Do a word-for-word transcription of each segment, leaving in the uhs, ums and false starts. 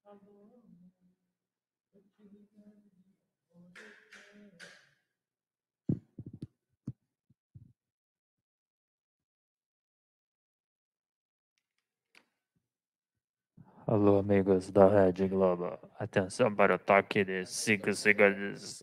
Alô, amigos da Rede Globo. Atenção para o toque de cinco segundos.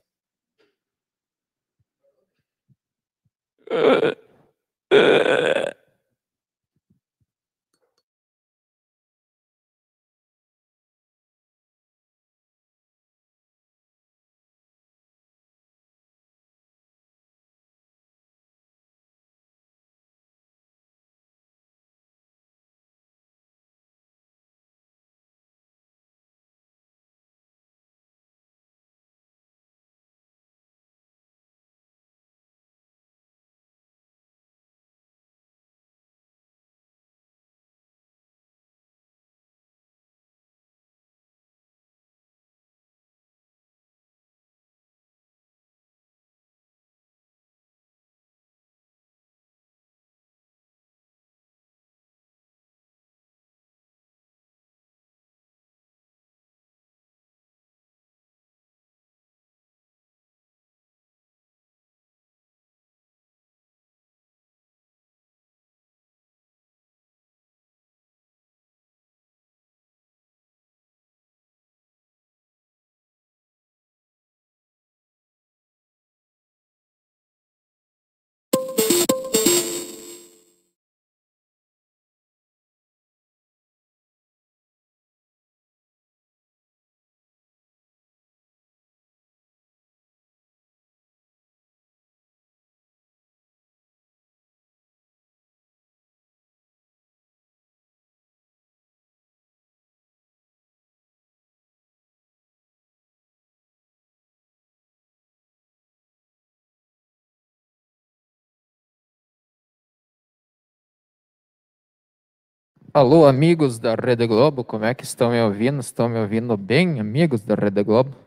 Alô, amigos da Rede Globo, como é que estão me ouvindo? Estão me ouvindo bem, amigos da Rede Globo?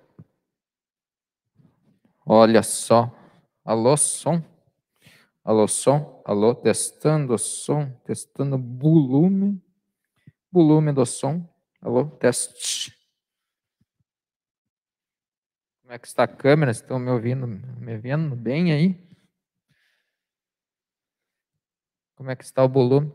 Olha só. Alô, som? Alô, som? Alô, testando o som, testando o volume, volume do som. Alô, teste. Como é que está a câmera? Estão me ouvindo, me vendo bem aí? Como é que está o volume?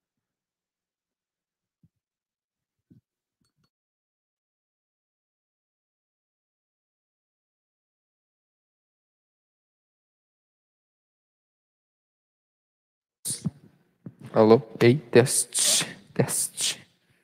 Alô, ei, teste, teste.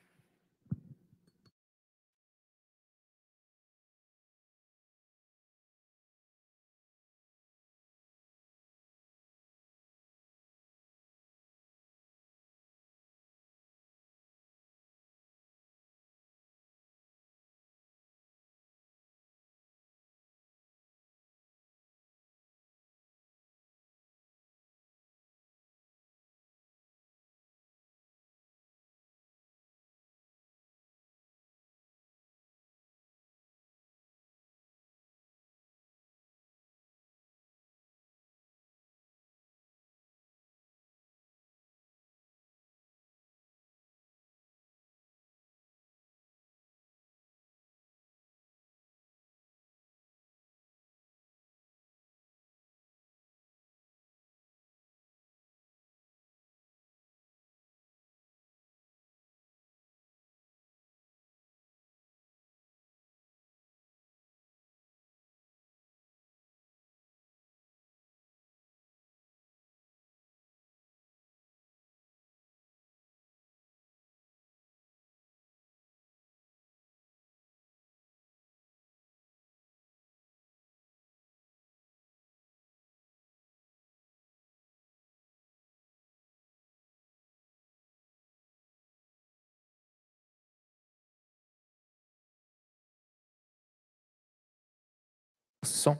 Som.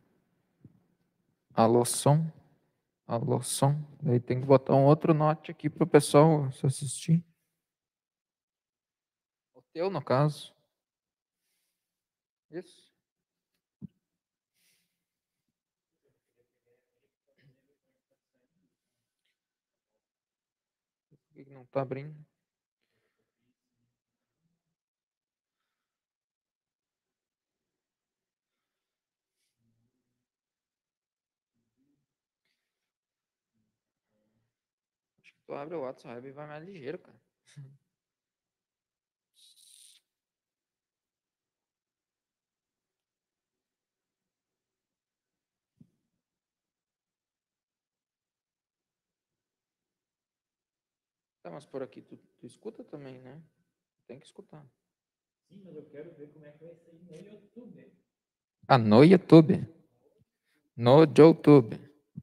Alô, som. Alô, som. Daí tem que botar um outro note aqui para o pessoal se assistir. O teu, no caso. Isso. Por que não está abrindo? Tu abre o WhatsApp e vai mais ligeiro, cara. Tá, mas por aqui tu, tu escuta também, né? Tem que escutar. Sim, mas eu quero ver como é que vai ser no YouTube. Ah, no YouTube. No YouTube.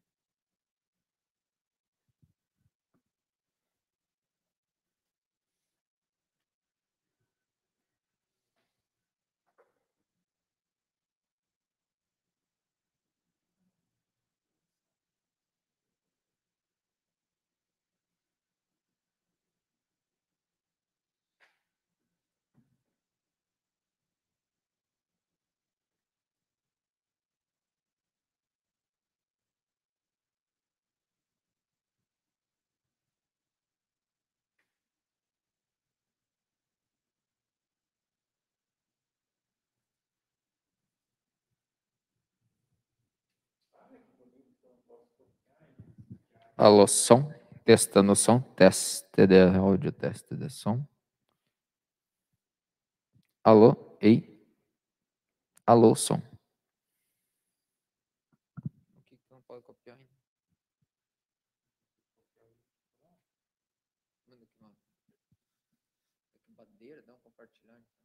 Alô, som. Testando o som. Teste de áudio, teste de som. Alô, ei. Alô, som. O que tu não pode copiar ainda? Manda aqui, mano. Que badeira, dá um compartilhar. Então.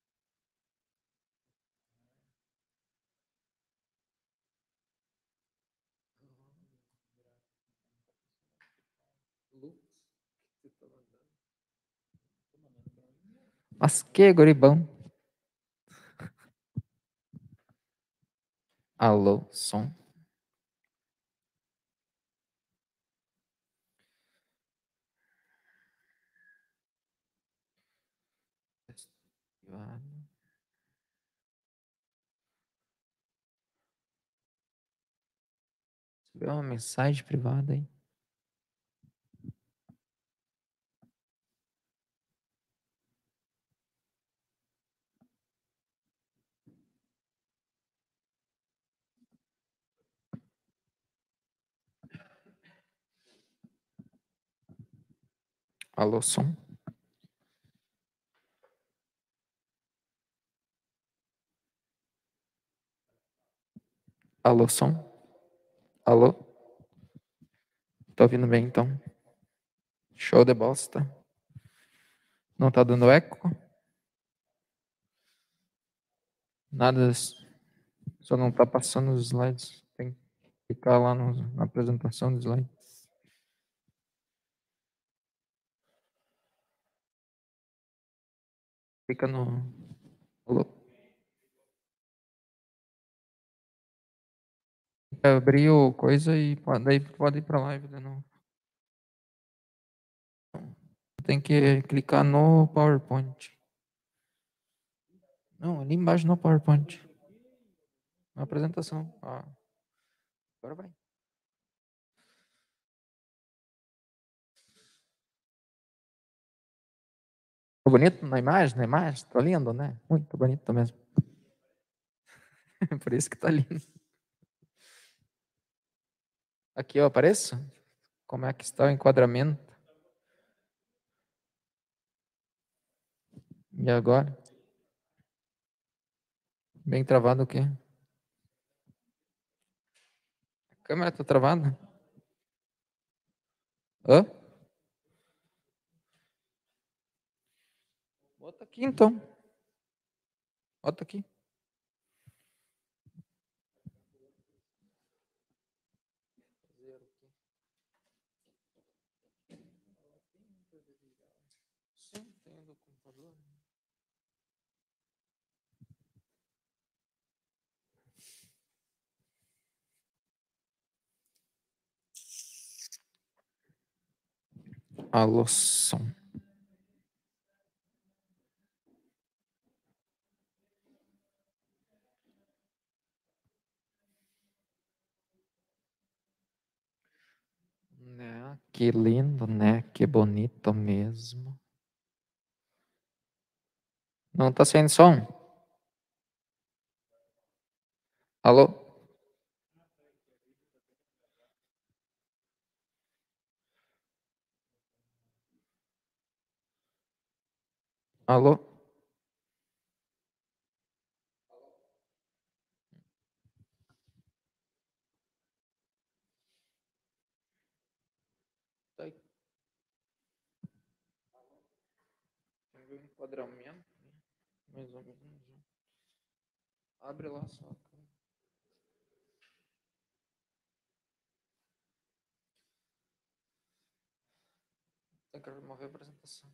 Lux, que você tá mandando? Mas que goribão. Alô, som. Privado. Recebeu uma mensagem privada aí. Alô, som. Alô, som. Alô. Tá ouvindo bem, então? Show de bosta. Não tá dando eco? Nada. Só não tá passando os slides. Tem que clicar lá no, na apresentação dos slides. Clica no... Alô. Abrir o coisa e pode, daí pode ir pra live de novo. Tem que clicar no PowerPoint. Não, ali embaixo no PowerPoint. Na apresentação. Ah, agora vai. Ficou bonito na imagem? Na imagem? Tá lindo, né? Muito bonito mesmo. Por isso que tá lindo. Aqui eu apareço? Como é que está o enquadramento? E agora? Bem travado o quê? A câmera tá travada? Hã? Bota aqui então. Bota aqui. Sim, tem do computador. Alô, som. Né? Que lindo, né? Que bonito mesmo. Não tá saindo som? Alô? Alô? Tá aí. Tem um enquadramento, né? Mais ou menos. Né? Abre lá só. Tem que remover a apresentação.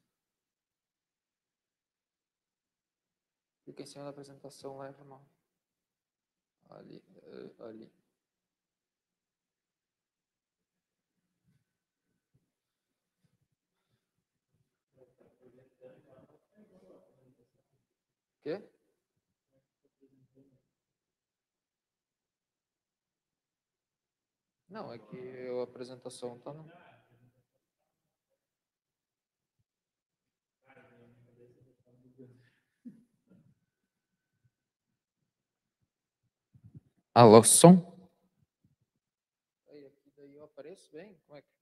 Clica em cima da apresentação, leva, irmão. Ali, uh, ali. Quê? Não, é que a apresentação tá no... Alô, som? Aí, aqui daí eu apareço bem? Como é que...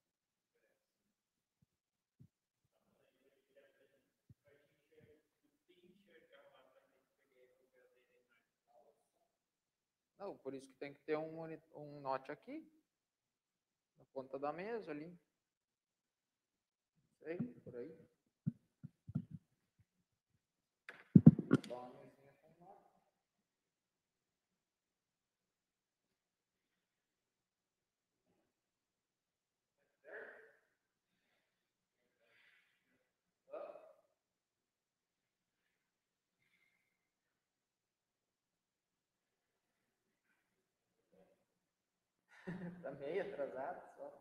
Não, por isso que tem que ter um, um note aqui. Na ponta da mesa ali. Sei, por aí. Dá uma mesinha com note. Tá meio atrasado só.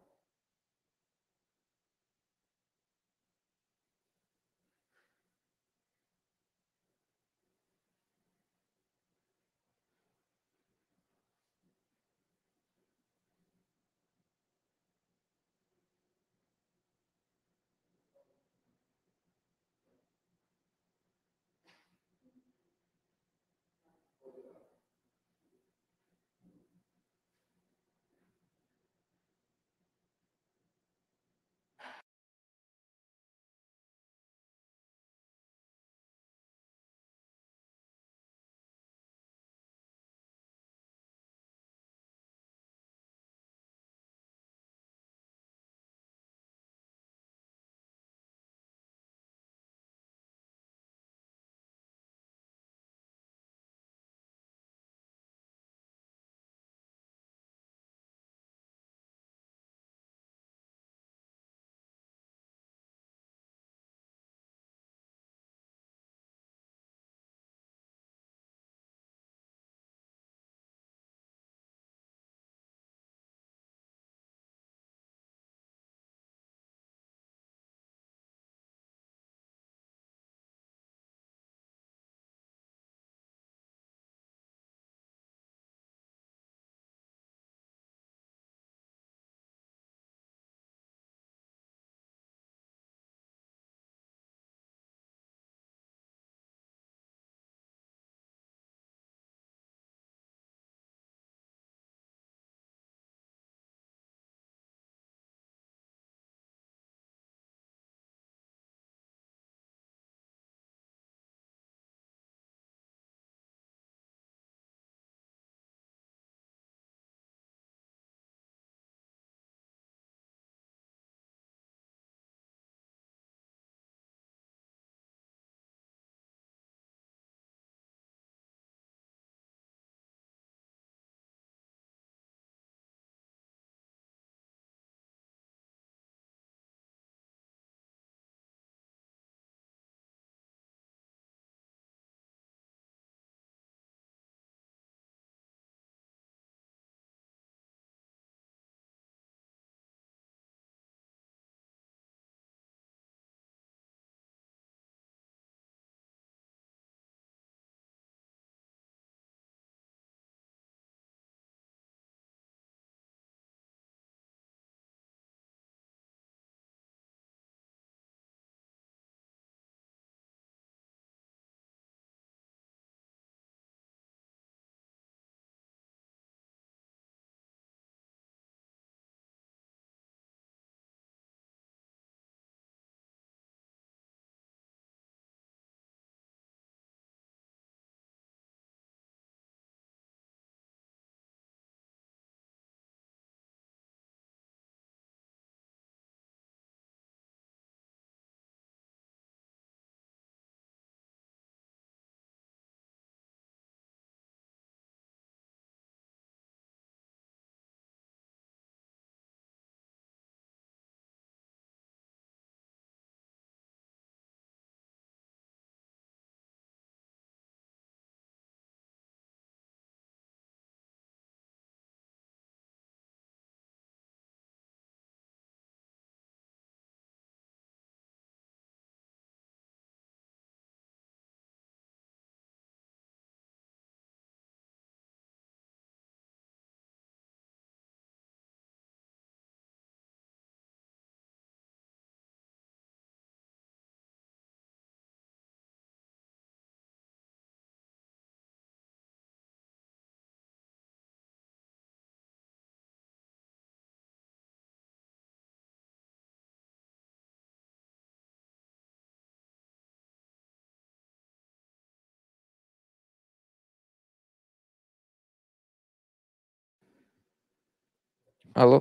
Alô?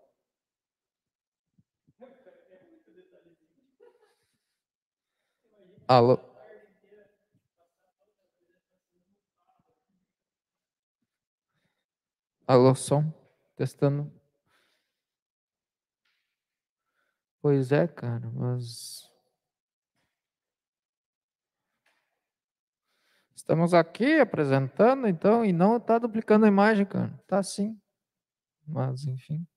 Alô? Alô, som? Testando. Pois é, cara, mas estamos aqui apresentando, então, e não está duplicando a imagem, cara. Tá sim, mas enfim.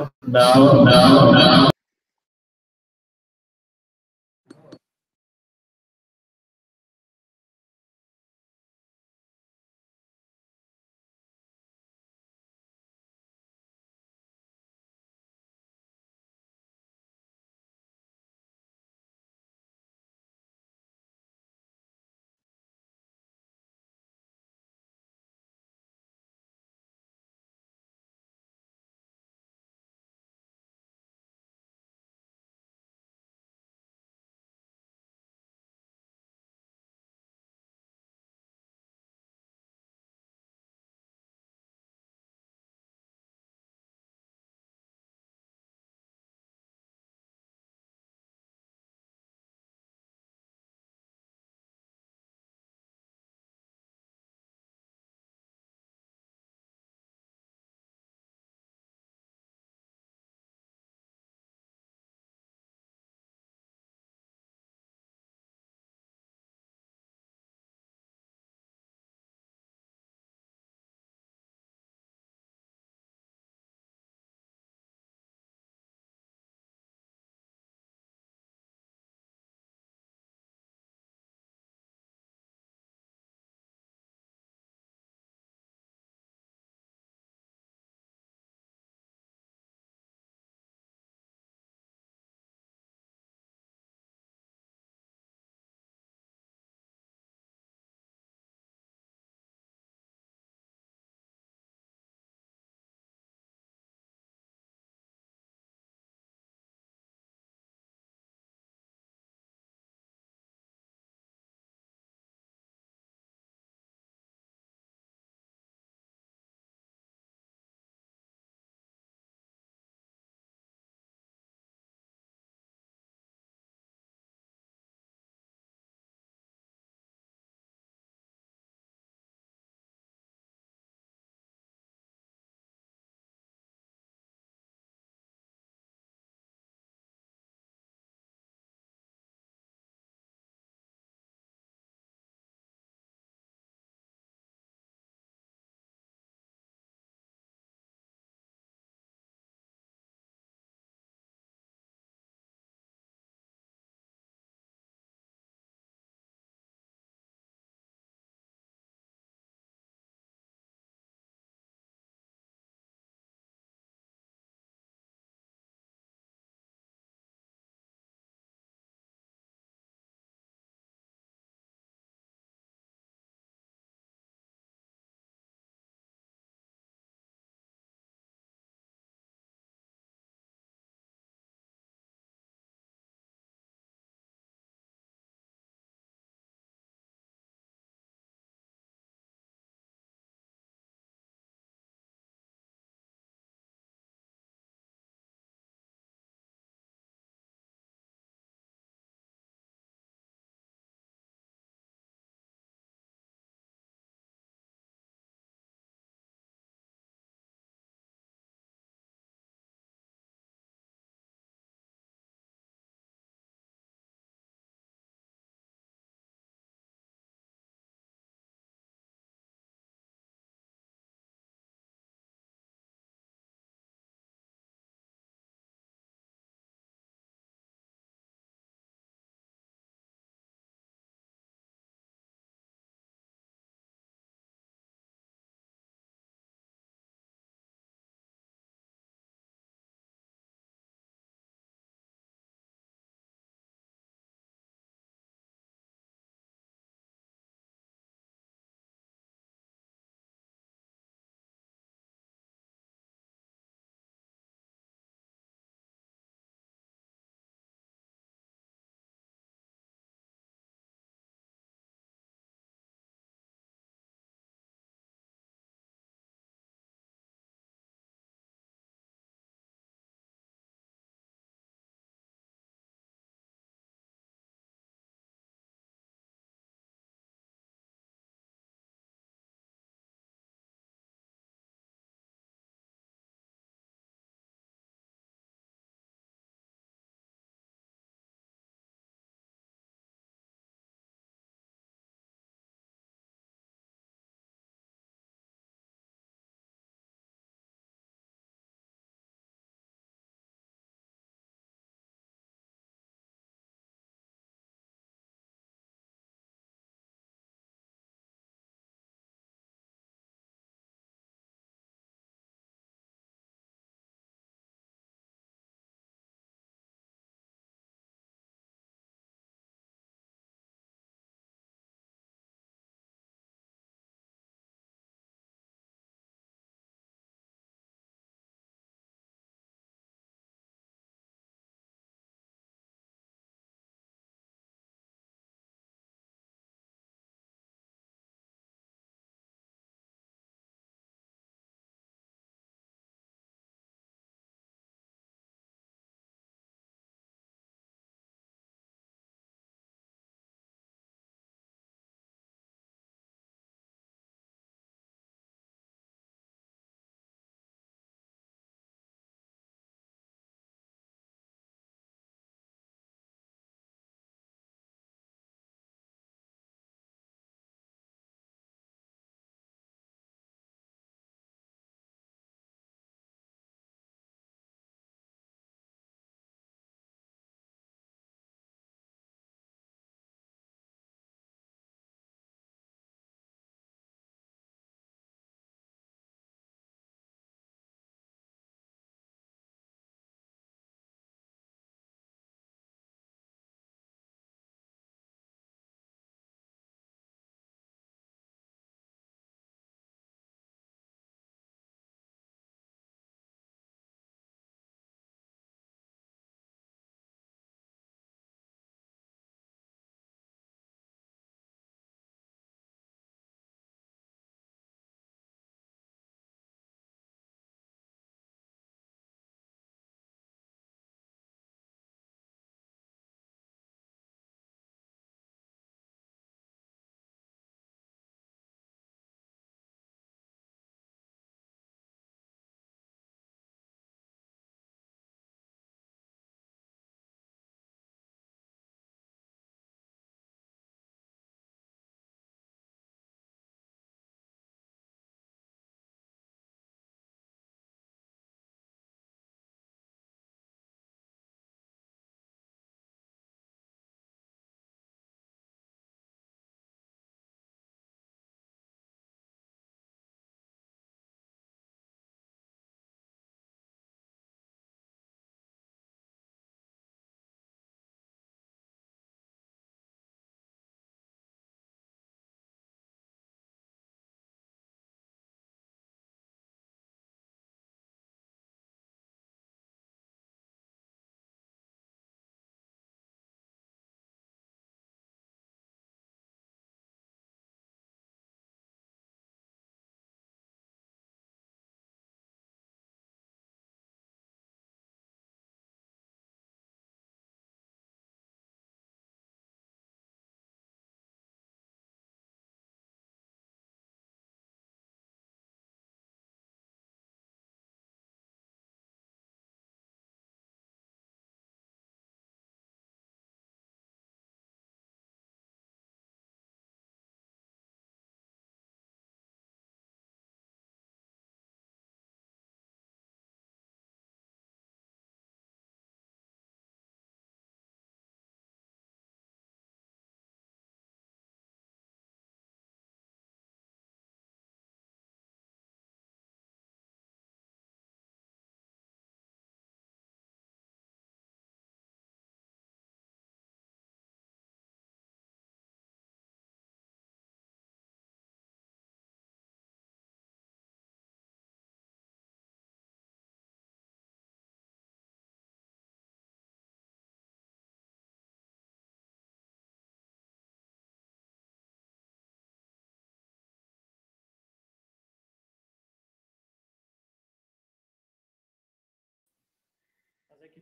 Não, não, não.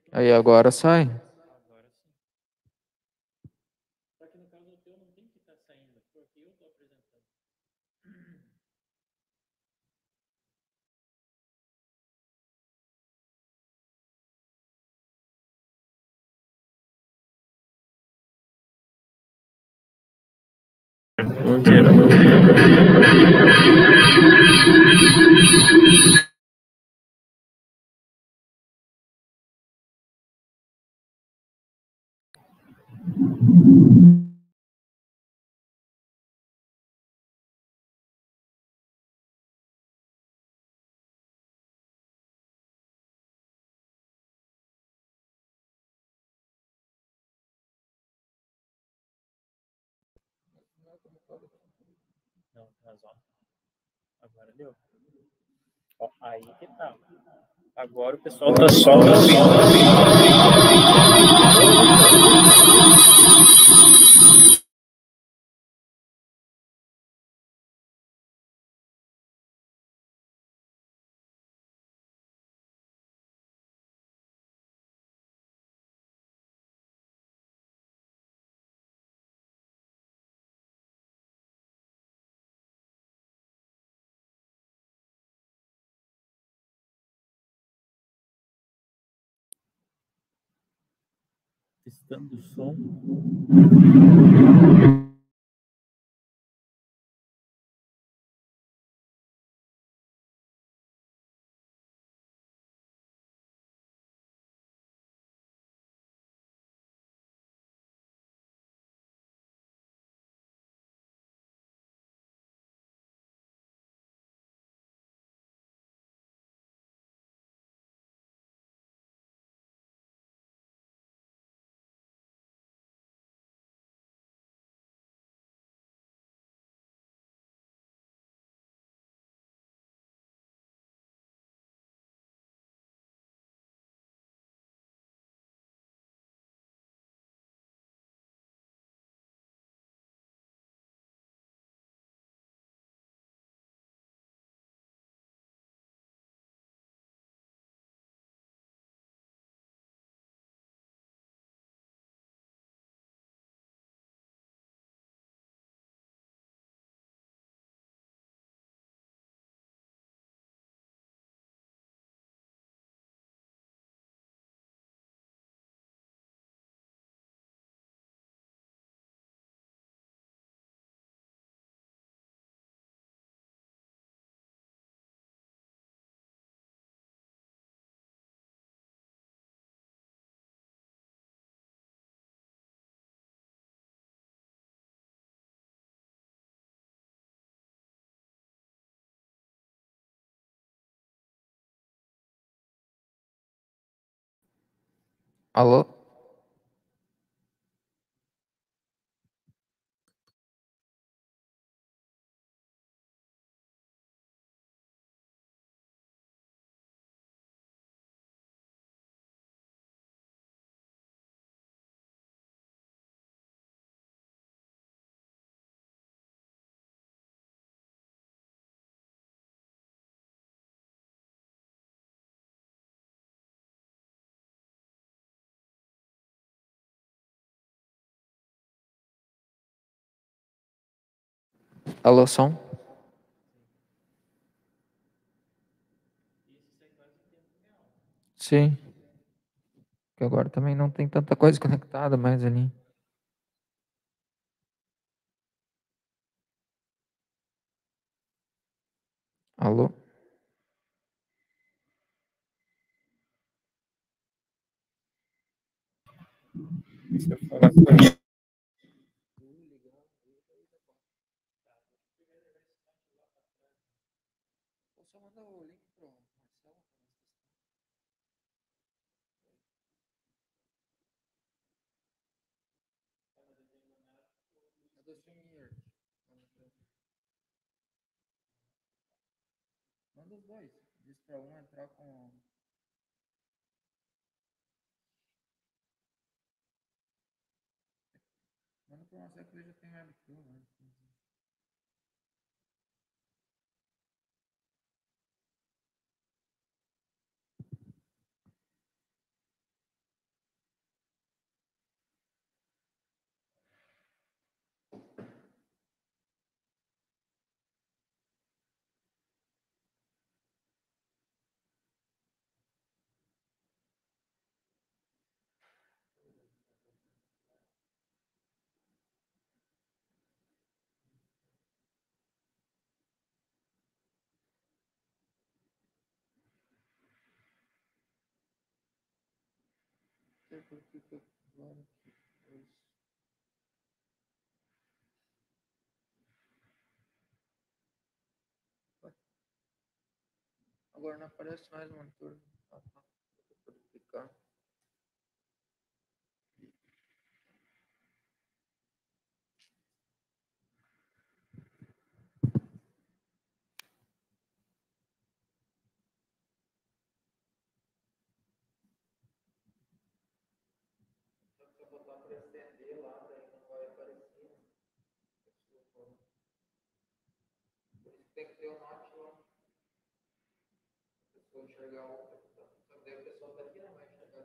Aí agora sai. Agora sim. Só que no caso o teu não tem que estar saindo, porque eu estou apresentando. Mentira. Não, mas ó. Agora deu. Ó, aí que tá. Agora o pessoal tá só ouvindo. Testando o som. Alô? Alô, som? Sim. Que agora também não tem tanta coisa conectada mais ali. Alô? Se eu falar com ele. Só mandar o link pro Marcelo. É do Streamyard. Manda os dois. Diz pra um entrar com. Manda pro Marcelo que ele já tem webcam, né? sei por que que eu agora aqui. Isso. Ué. Agora não aparece mais o monitor. Ah, tá. Vou clicar. Se eu botar para estender lá, daí não vai aparecer. Por isso tem que ter o note lá. A pessoa enxergar outra. Só que daí a pessoa daqui não vai enxergar.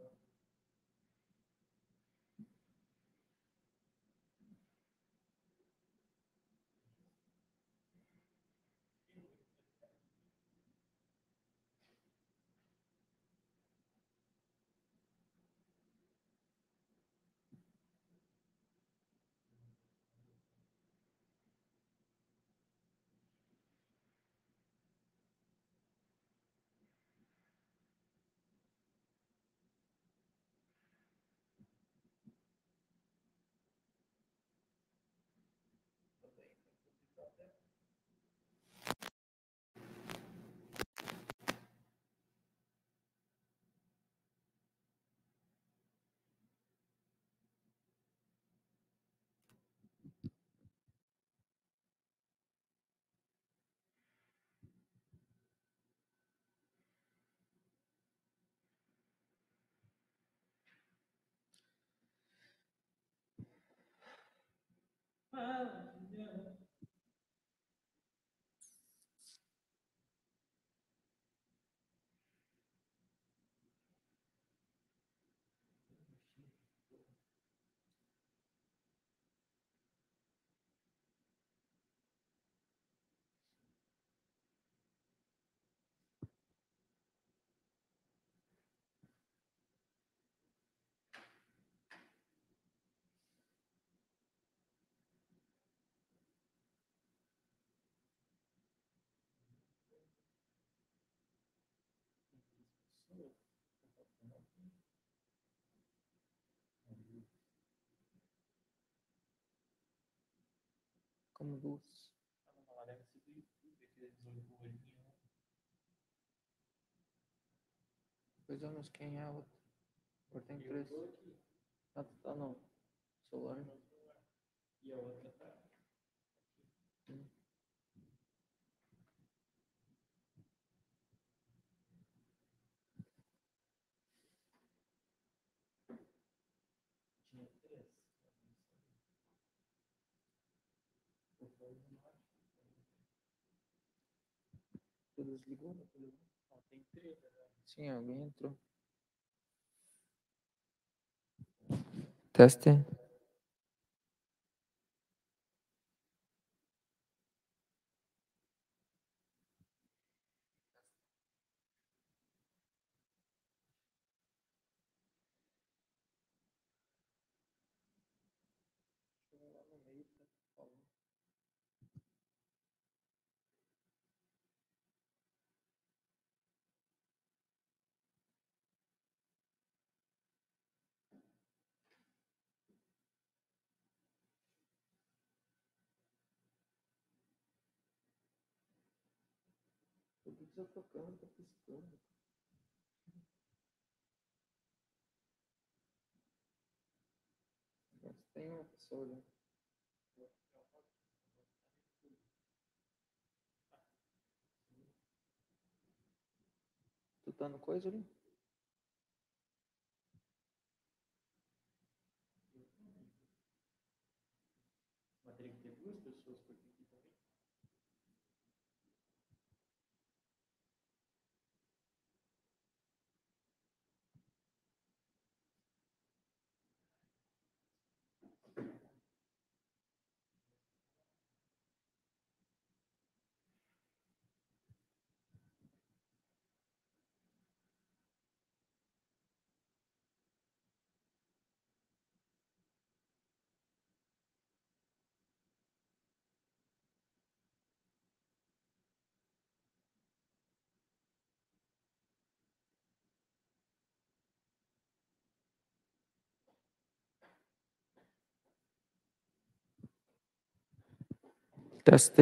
Como duas. Ela deve ser do YouTube, aquele dezoito olhinho. Depois eu não sei quem é a outra. Agora tem três. Ah, tá no celular. E a outra tá. Hum. Tinha três. Tu desligou? Não, tem três, né? Sim, alguém entrou. Teste. Lá no meio, tá falando. Tudo desatocando, tá piscando. Mas tem uma pessoa ali. Tu tá no coisa ali? Mas teria que ter duas pessoas por aqui também. Teste.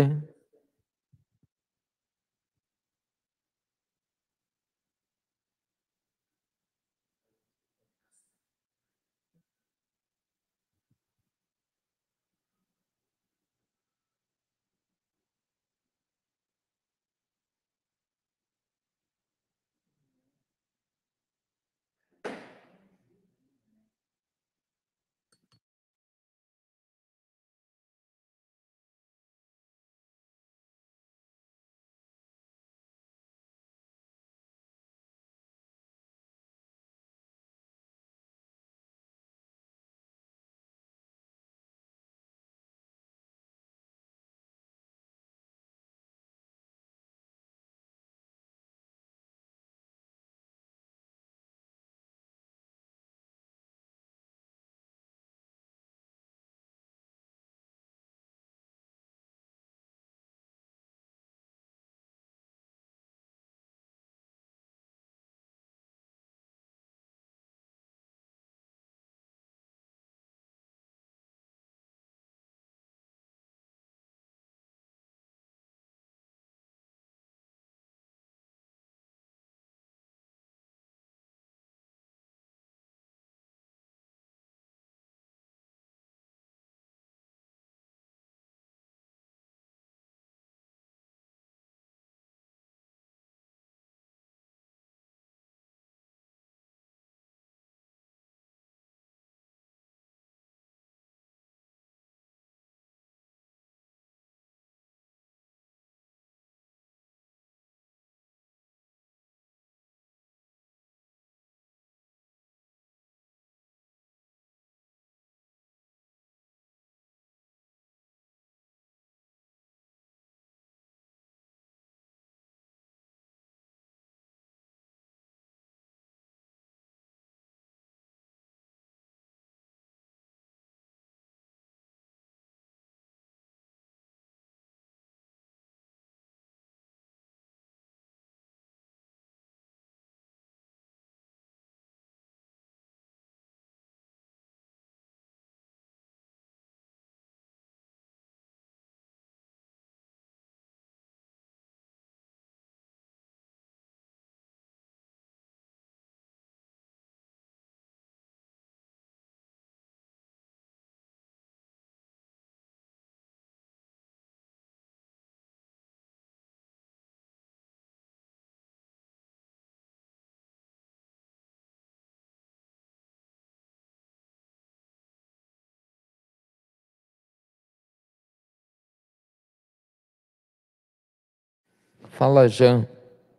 Fala, Jean.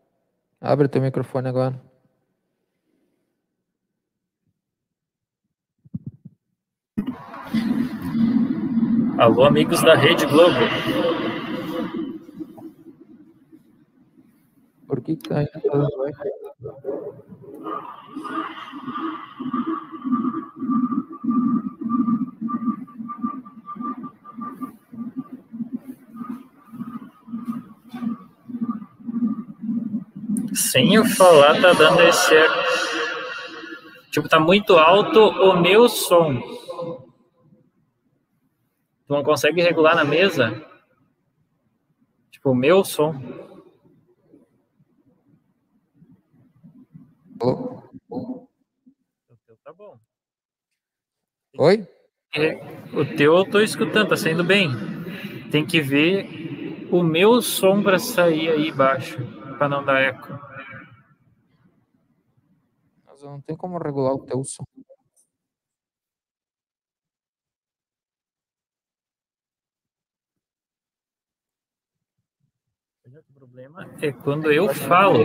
Abre teu microfone agora. Alô, amigos da Rede Globo. Por que que tá indo todo mundo? Sem eu falar, tá dando esse eco. Tipo, tá muito alto o meu som. Tu não consegue regular na mesa? Tipo, o meu som. Alô? O teu tá bom. Oi? O teu eu tô escutando, tá saindo bem. Tem que ver o meu som pra sair aí baixo, pra não dar eco. Mas não tem como regular o teu som. O problema é quando eu falo.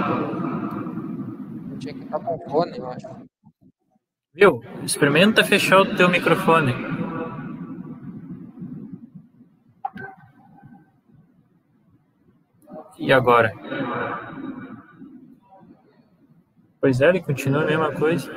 Tinha que estar com fone, eu acho. Viu? Experimenta fechar o teu microfone. E agora? Pois é, ele continua a mesma coisa.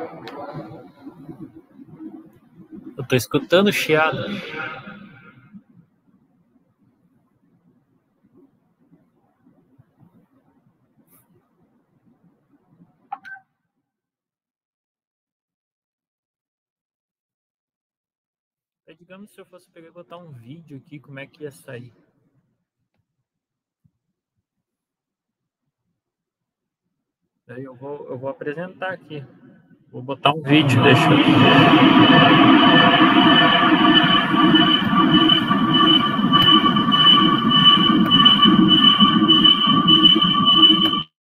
Eu tô escutando chiado. Então, digamos, se eu fosse pegar e botar um vídeo aqui, como é que ia sair? Daí eu vou, eu vou apresentar aqui. Vou botar um vídeo, deixa eu...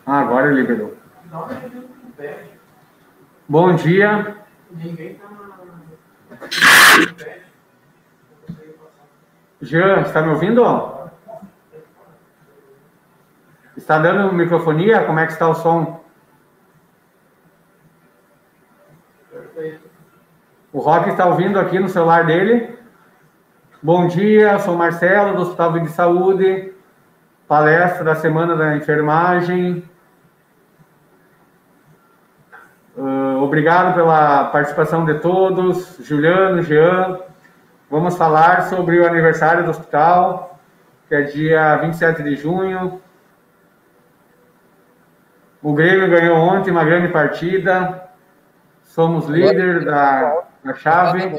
Ah, agora ele liberou. Bom dia. Jean, está me ouvindo? Está dando microfonia? Como é que está o som? O Rock está ouvindo aqui no celular dele. Bom dia, sou Marcelo, do Hospital Vida e Saúde. Palestra da Semana da Enfermagem. Uh, obrigado pela participação de todos. Juliano, Jean. Vamos falar sobre o aniversário do hospital, que é dia vinte e sete de junho. O Grêmio ganhou ontem uma grande partida. Somos líder da, da chave.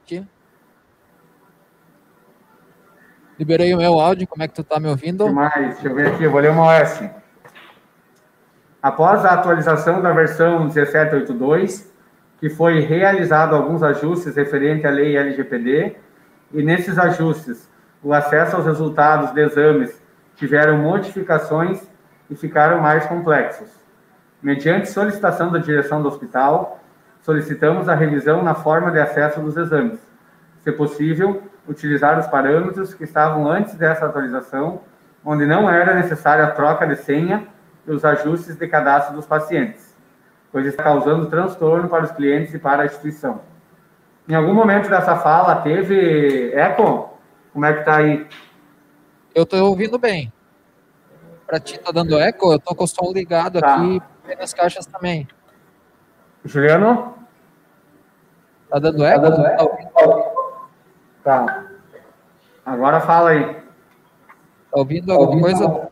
Liberei o meu áudio, como é que tu tá me ouvindo? O que mais? Deixa eu ver aqui, eu vou ler uma O S. Após a atualização da versão dezessete oitenta e dois, que foi realizado alguns ajustes referente à lei L G P D, e nesses ajustes, o acesso aos resultados de exames tiveram modificações e ficaram mais complexos. Mediante solicitação da direção do hospital, solicitamos a revisão na forma de acesso dos exames. Se possível, utilizar os parâmetros que estavam antes dessa atualização, onde não era necessária a troca de senha e os ajustes de cadastro dos pacientes, pois está causando transtorno para os clientes e para a instituição. Em algum momento dessa fala teve eco? Como é que tá aí? Eu tô ouvindo bem. Para ti tá dando eco? Eu tô com o som ligado Tá. aqui nas caixas também. Juliano? Tá dando eco? Tá dando eco? Tá. Agora fala aí. Tá ouvindo alguma coisa?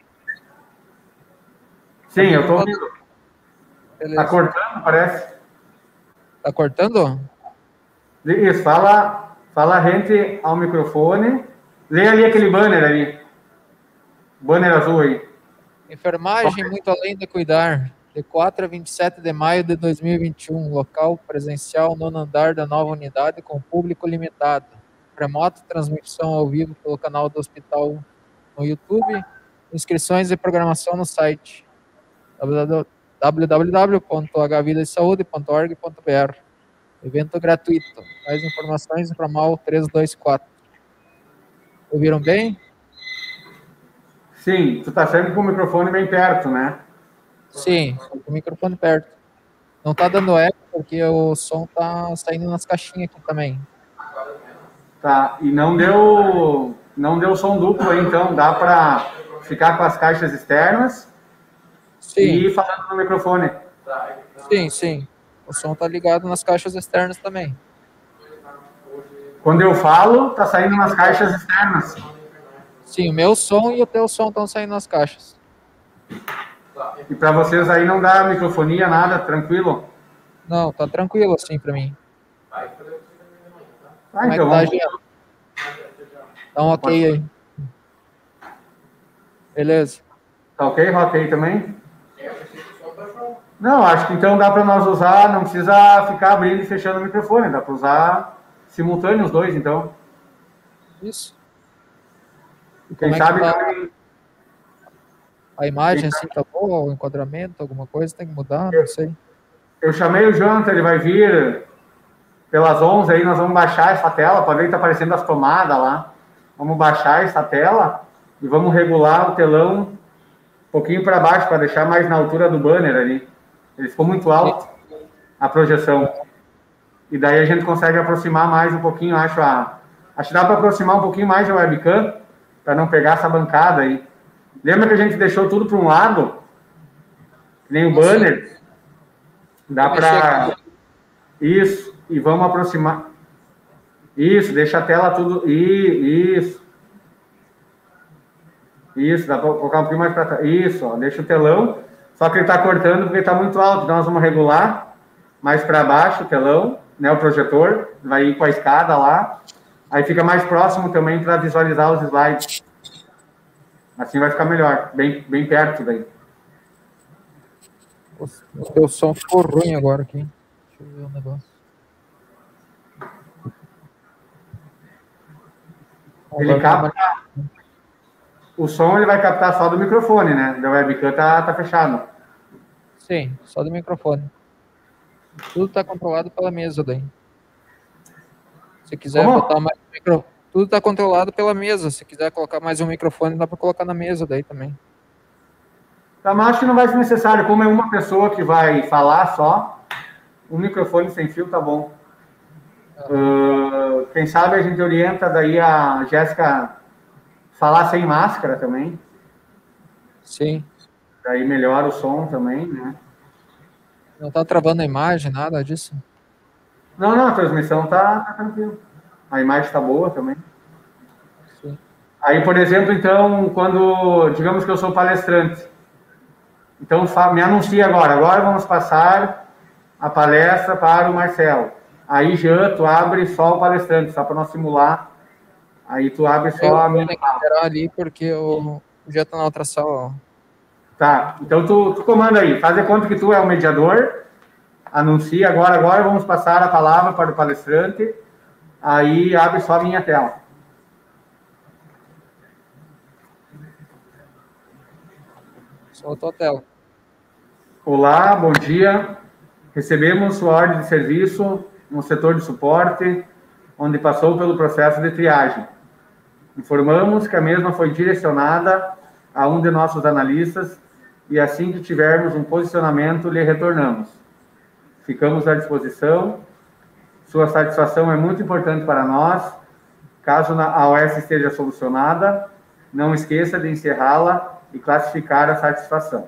Sim, eu tô ouvindo. Beleza. Tá cortando, parece. Tá cortando? Isso, fala, fala rente ao microfone. Lê ali aquele banner ali. Banner azul aí. Enfermagem muito além de cuidar. De quatro a vinte e sete de maio de dois mil e vinte e um. Local presencial, nono andar da nova unidade com público limitado. Remoto, transmissão ao vivo pelo canal do hospital no YouTube. Inscrições e programação no site w w w ponto h vida e saúde ponto org ponto b r. Evento gratuito. Mais informações para mal três dois quatro. Ouviram bem? Sim, tu tá sempre com o microfone bem perto, né? Sim, com o microfone perto. Não tá dando eco porque o som tá saindo nas caixinhas aqui também. Tá, e não deu, não deu som duplo aí, então dá para ficar com as caixas externas Sim. e ir falando no microfone. Sim, sim. O som tá ligado nas caixas externas também. Quando eu falo, tá saindo nas caixas externas. Sim, o meu som e o teu som estão saindo nas caixas. E para vocês aí não dá microfonia, nada, tranquilo? Não, tá tranquilo assim para mim. Ah, Como então é que vamos... tá, Dá um ok aí. Beleza. Tá ok, Rock aí também? Não, acho que então dá para nós usar, não precisa ficar abrindo e fechando o microfone, dá para usar simultâneo os dois, então. Isso. E Quem como é sabe que tá também... a imagem Quem assim, tá boa? O enquadramento, alguma coisa tem que mudar? Não sei. Eu chamei o Jonathan, ele vai vir pelas onze aí, nós vamos baixar essa tela, para ver que tá aparecendo as tomadas lá. Vamos baixar essa tela e vamos regular o telão um pouquinho para baixo, para deixar mais na altura do banner ali. Ele ficou muito alto, a projeção. E daí a gente consegue aproximar mais um pouquinho, acho. A... Acho que dá para aproximar um pouquinho mais a webcam, para não pegar essa bancada aí. Lembra que a gente deixou tudo para um lado? Que nem o banner? Dá para... Isso. E vamos aproximar. Isso, deixa a tela tudo... Isso. Isso, dá para colocar um pouquinho mais para trás. Isso, ó, deixa o telão. Só que ele está cortando porque está muito alto. Então nós vamos regular mais para baixo o telão, né? O projetor vai ir com a escada lá. Aí fica mais próximo também para visualizar os slides. Assim vai ficar melhor, bem, bem perto daí. O teu som ficou ruim agora aqui. Deixa eu ver o negócio. Ele capta, o som ele vai captar só do microfone, né? Da webcam tá, tá fechado. Sim, só do microfone. Tudo está controlado pela mesa daí. Se quiser Como? botar mais micro... Tudo está controlado pela mesa. Se quiser colocar mais um microfone, dá para colocar na mesa daí também. Tá, mas acho que não vai ser necessário. Como é uma pessoa que vai falar só, um microfone sem fio tá bom. Uh, quem sabe a gente orienta daí a Jéssica falar sem máscara também. Sim. Daí melhora o som também, né? Não tá travando a imagem, nada disso? Não, não, a transmissão tá, tá tranquila. A imagem tá boa também. Sim. Aí, por exemplo, então, quando, digamos que eu sou palestrante, então me anuncia agora, agora vamos passar a palestra para o Marcelo. Aí, Jean, tu abre só o palestrante, só para não simular. Aí tu abre só eu a minha... tenho que esperar ali, porque eu já tô na outra sala. Tá, então tu, tu comanda aí, faz de conta que tu é o mediador, anuncia agora, agora vamos passar a palavra para o palestrante, aí abre só a minha tela. Soltou a tela. Olá, bom dia. Recebemos sua ordem de serviço no setor de suporte, onde passou pelo processo de triagem. Informamos que a mesma foi direcionada a um de nossos analistas e assim que tivermos um posicionamento, lhe retornamos. Ficamos à disposição. Sua satisfação é muito importante para nós. Caso a O S esteja solucionada, não esqueça de encerrá-la e classificar a satisfação.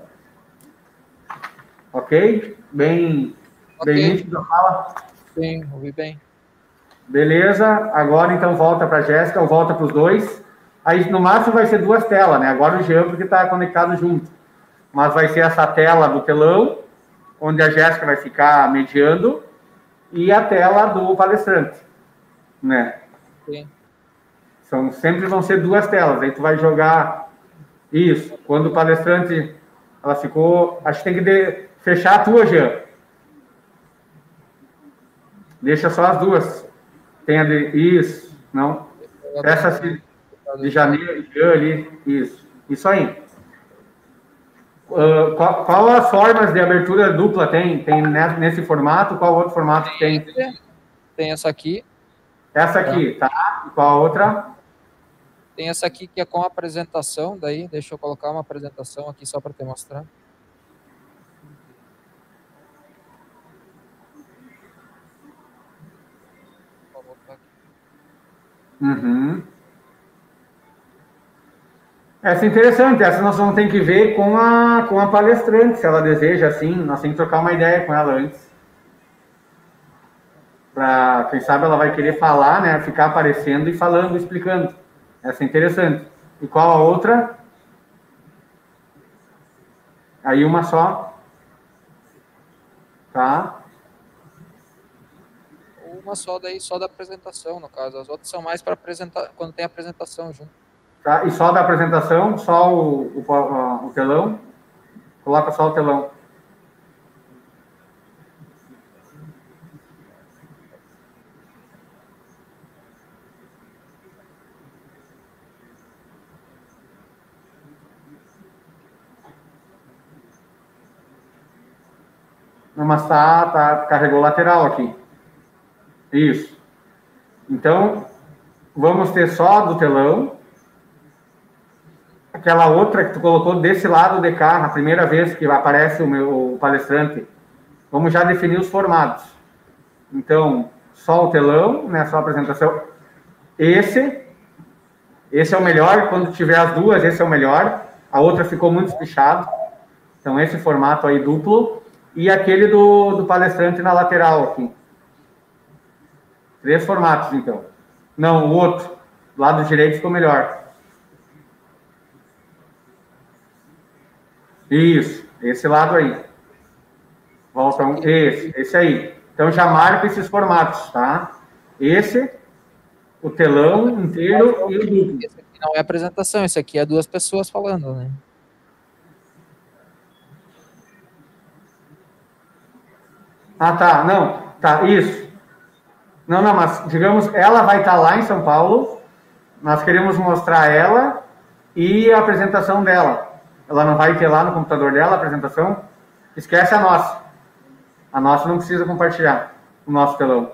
Ok? Bem, Okay. bem nítido a fala? Sim, ouvi bem. Beleza. Agora, então, volta para a Jéssica ou volta para os dois. Aí, no máximo, vai ser duas telas, né? Agora o Jean, porque está conectado junto. Mas vai ser essa tela do telão, onde a Jéssica vai ficar mediando, e a tela do palestrante, né? Sim. São, sempre vão ser duas telas. Aí tu vai jogar isso. Quando o palestrante, ela ficou... Acho que tem que de, fechar a tua, Jean. Deixa só as duas. Tem a de... Isso. Não. Essa de janeiro, Jean ali. Isso. Isso aí. Uh, qual, qual as formas de abertura dupla tem? Tem nesse formato? Qual outro formato tem? Tem, tem essa aqui. Essa aqui, tá? tá? E qual a outra? Tem essa aqui que é com apresentação, daí deixa eu colocar uma apresentação aqui só para te mostrar. Vou botar aqui. Uhum. Essa é interessante, essa nós vamos ter que ver com a, com a palestrante, se ela deseja, assim, nós temos que trocar uma ideia com ela antes. Para, quem sabe ela vai querer falar, né, ficar aparecendo e falando, explicando. Essa é interessante. E qual a outra? Aí uma só. Tá. Uma só daí, só da apresentação, no caso. As outras são mais para apresentar, quando tem apresentação junto. Tá, e só da apresentação, só o, o, o telão? Coloca só o telão. Não, mas tá, tá, carregou lateral aqui. Isso. Então, vamos ter só do telão. Aquela outra que tu colocou desse lado de cá, na primeira vez que aparece o meu o palestrante, vamos já definir os formatos. Então, só o telão, né, só a apresentação. Esse, esse é o melhor, quando tiver as duas, esse é o melhor. A outra ficou muito espichado. Então, esse formato aí duplo. E aquele do, do palestrante na lateral aqui. Três formatos, então. Não, o outro, do lado direito ficou melhor. Isso, esse lado aí. Volta um, esse, esse aí. Então já marca esses formatos, tá? Esse, o telão inteiro e o duplo. Esse aqui não é apresentação, esse aqui é duas pessoas falando, né? Ah, tá, não, tá, isso. Não, não, mas digamos, ela vai estar lá em São Paulo, nós queremos mostrar ela e a apresentação dela. Ela não vai ter lá no computador dela a apresentação. Esquece a nossa. A nossa não precisa compartilhar o nosso telão.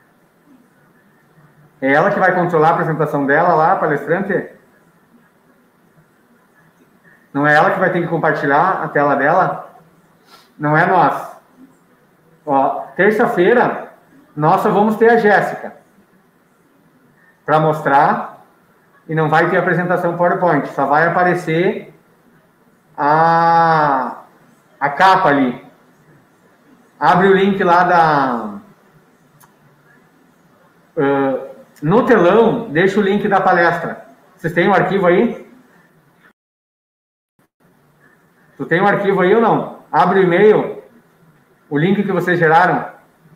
É ela que vai controlar a apresentação dela lá, palestrante. Não é ela que vai ter que compartilhar a tela dela. Não é nós. Ó, terça-feira, nós só vamos ter a Jéssica para mostrar e não vai ter apresentação PowerPoint. Só vai aparecer a, a capa ali. Abre o link lá da... Uh, no telão, deixa o link da palestra. Vocês têm o um arquivo aí? Tu tem um arquivo aí ou não? Abre o e-mail, o link que vocês geraram.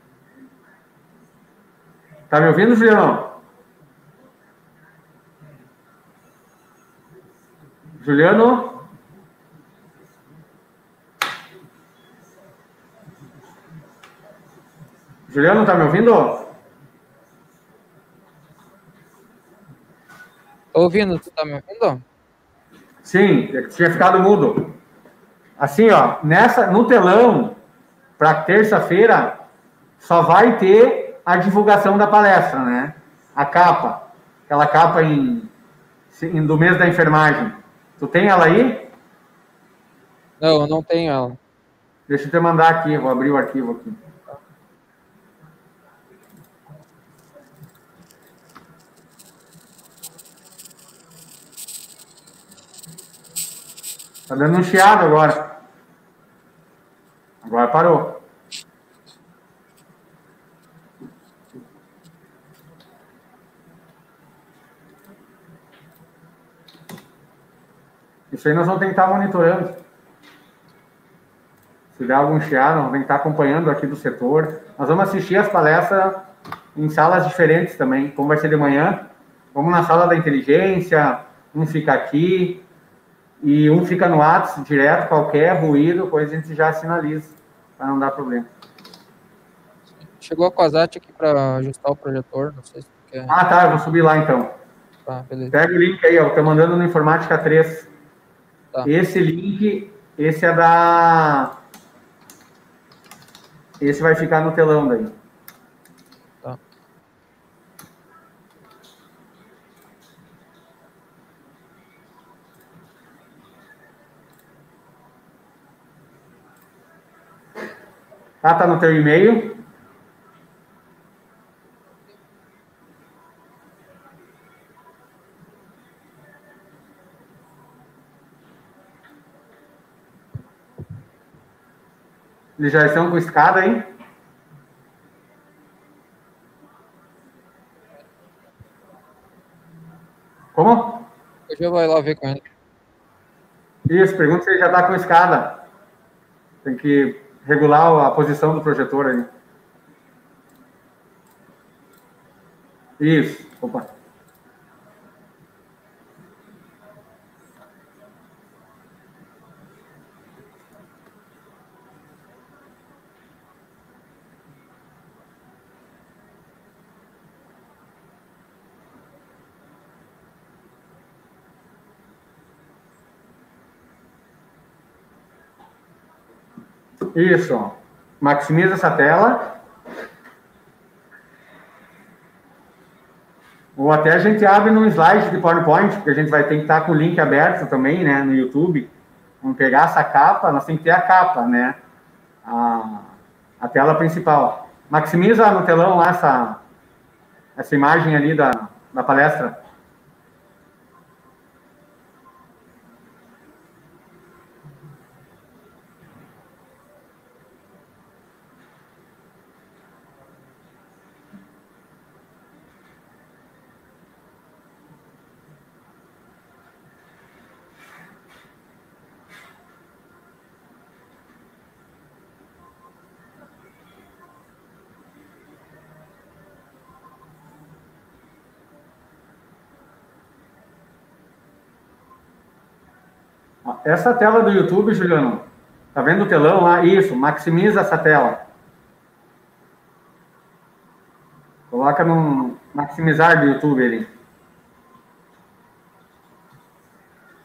Tá me ouvindo, Juliano? Juliano? Juliano, tá me ouvindo? Tô ouvindo, tu tá me ouvindo? Sim, tinha ficado mudo. Assim, ó, nessa, no telão, para terça-feira, só vai ter a divulgação da palestra, né? A capa, aquela capa em, em, do mês da enfermagem. Tu tem ela aí? Não, eu não tenho ela. Deixa eu te mandar aqui, vou abrir o arquivo aqui. Tá dando um chiado agora. Agora parou. Isso aí nós vamos tentar monitorando. Se der algum chiado, nós vamos tentar acompanhando aqui do setor. Nós vamos assistir as palestras em salas diferentes também. Como vai ser de manhã, vamos na sala da inteligência, um fica aqui, e um fica no WhatsApp direto, qualquer ruído, coisa a gente já sinaliza, para não dar problema. Chegou a Quasat aqui para ajustar o projetor, não sei se tu quer. Ah, tá, eu vou subir lá então. Tá, beleza. Pega o link aí, ó, tô mandando no Informática três. Tá. Esse link, esse é da... Esse vai ficar no telão daí. Tá. Ah, tá no teu e-mail. Eles já estão com escada aí? Como? Eu já vou lá ver com ele. Isso, pergunta se ele já está com escada. Tem que regular a posição do projetor aí. Isso, opa. Isso, ó. Maximiza essa tela. Ou até a gente abre num slide de PowerPoint, porque a gente vai ter que estar com o link aberto também, né, no YouTube. Vamos pegar essa capa, nós temos que ter a capa, né, a, a tela principal. Maximiza no telão lá essa, essa imagem ali da, da palestra. Essa tela do YouTube, Juliano, tá vendo o telão lá? Isso, maximiza essa tela. Coloca no maximizar do YouTube ali.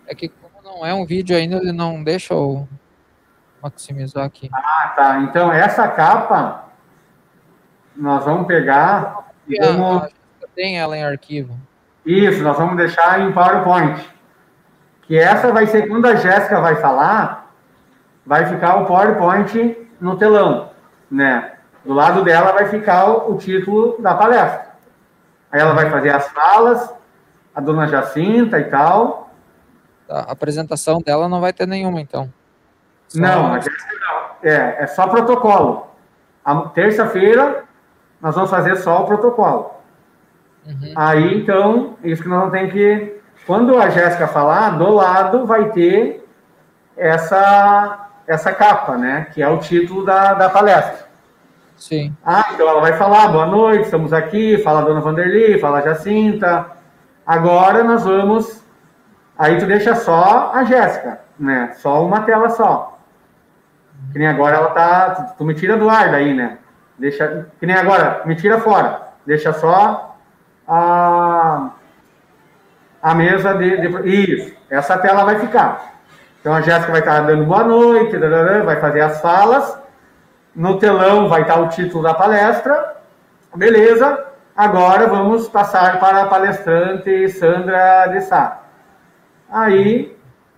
É que como não é um vídeo ainda, ele não deixa eu maximizar aqui. Ah, tá. Então, essa capa, nós vamos pegar e A, vamos... a, tem ela em arquivo. Isso, nós vamos deixar em PowerPoint. Que essa vai ser, quando a Jéssica vai falar, vai ficar o PowerPoint no telão, né? Do lado dela vai ficar o, o título da palestra. Aí ela vai fazer as falas, a dona Jacinta e tal. A apresentação dela não vai ter nenhuma, então. Só... Não, a Jéssica não. É, é só protocolo. A terça-feira, nós vamos fazer só o protocolo. Uhum. Aí, então, isso que nós vamos ter que... Quando a Jéssica falar, do lado vai ter essa, essa capa, né? Que é o título da, da palestra. Sim. Ah, então ela vai falar, boa noite, estamos aqui, fala a dona Vanderly, fala a Jacinta. Agora nós vamos... Aí tu deixa só a Jéssica, né? Só uma tela só. Que nem agora ela tá... Tu, tu me tira do ar daí, né? Deixa... Que nem agora, me tira fora. Deixa só a... A mesa de, de... Isso, essa tela vai ficar. Então a Jéssica vai estar dando boa noite, vai fazer as falas. No telão vai estar o título da palestra. Beleza. Agora vamos passar para a palestrante Sandra de Sá. Aí,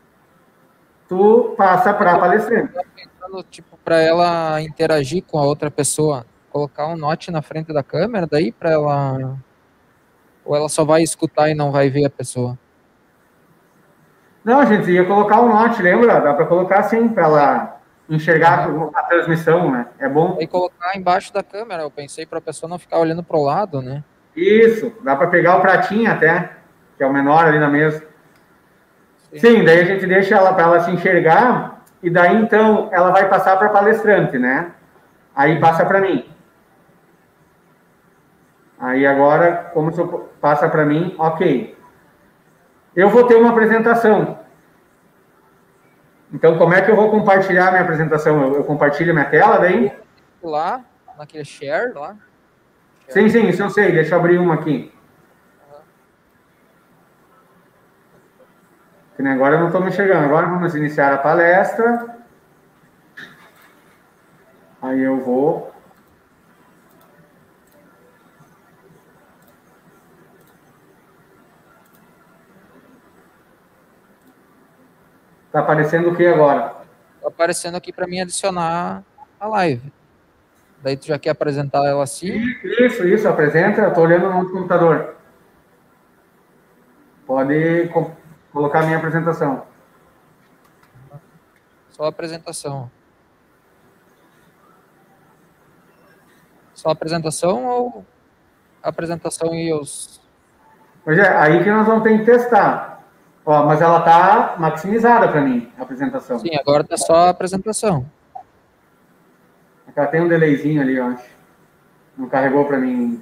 tu passa para a palestrante. Pensando, tipo, para ela interagir com a outra pessoa, colocar um note na frente da câmera, daí para ela... Ou ela só vai escutar e não vai ver a pessoa? Não, a gente ia colocar um note, lembra? Dá para colocar assim, para ela enxergar uhum. a transmissão, né? É bom. E colocar embaixo da câmera, eu pensei para a pessoa não ficar olhando para o lado, né? Isso, dá para pegar o pratinho até, que é o menor ali na mesa. Sim, Sim daí a gente deixa ela para ela se enxergar, e daí então ela vai passar para palestrante, né? Aí passa para mim. Aí agora, como você passa para mim, ok. Eu vou ter uma apresentação. Então, como é que eu vou compartilhar a minha apresentação? Eu, eu compartilho minha tela daí? Lá, naquele share lá. Sim, sim, isso eu sei. Deixa eu abrir uma aqui. Uhum. Agora eu não estou me enxergando. Agora vamos iniciar a palestra. Aí eu vou... Tá aparecendo o que agora? Tá aparecendo aqui para mim adicionar a live. Daí tu já quer apresentar ela assim? Isso, isso, apresenta. Eu tô olhando no outro computador. Pode co colocar a minha apresentação. Só a apresentação. Só a apresentação ou a apresentação e os... Pois é, aí que nós vamos ter que testar. Ó, mas ela tá maximizada para mim, a apresentação. Sim, agora tá só a apresentação. Ela tem um delayzinho ali, eu acho. Não carregou para mim.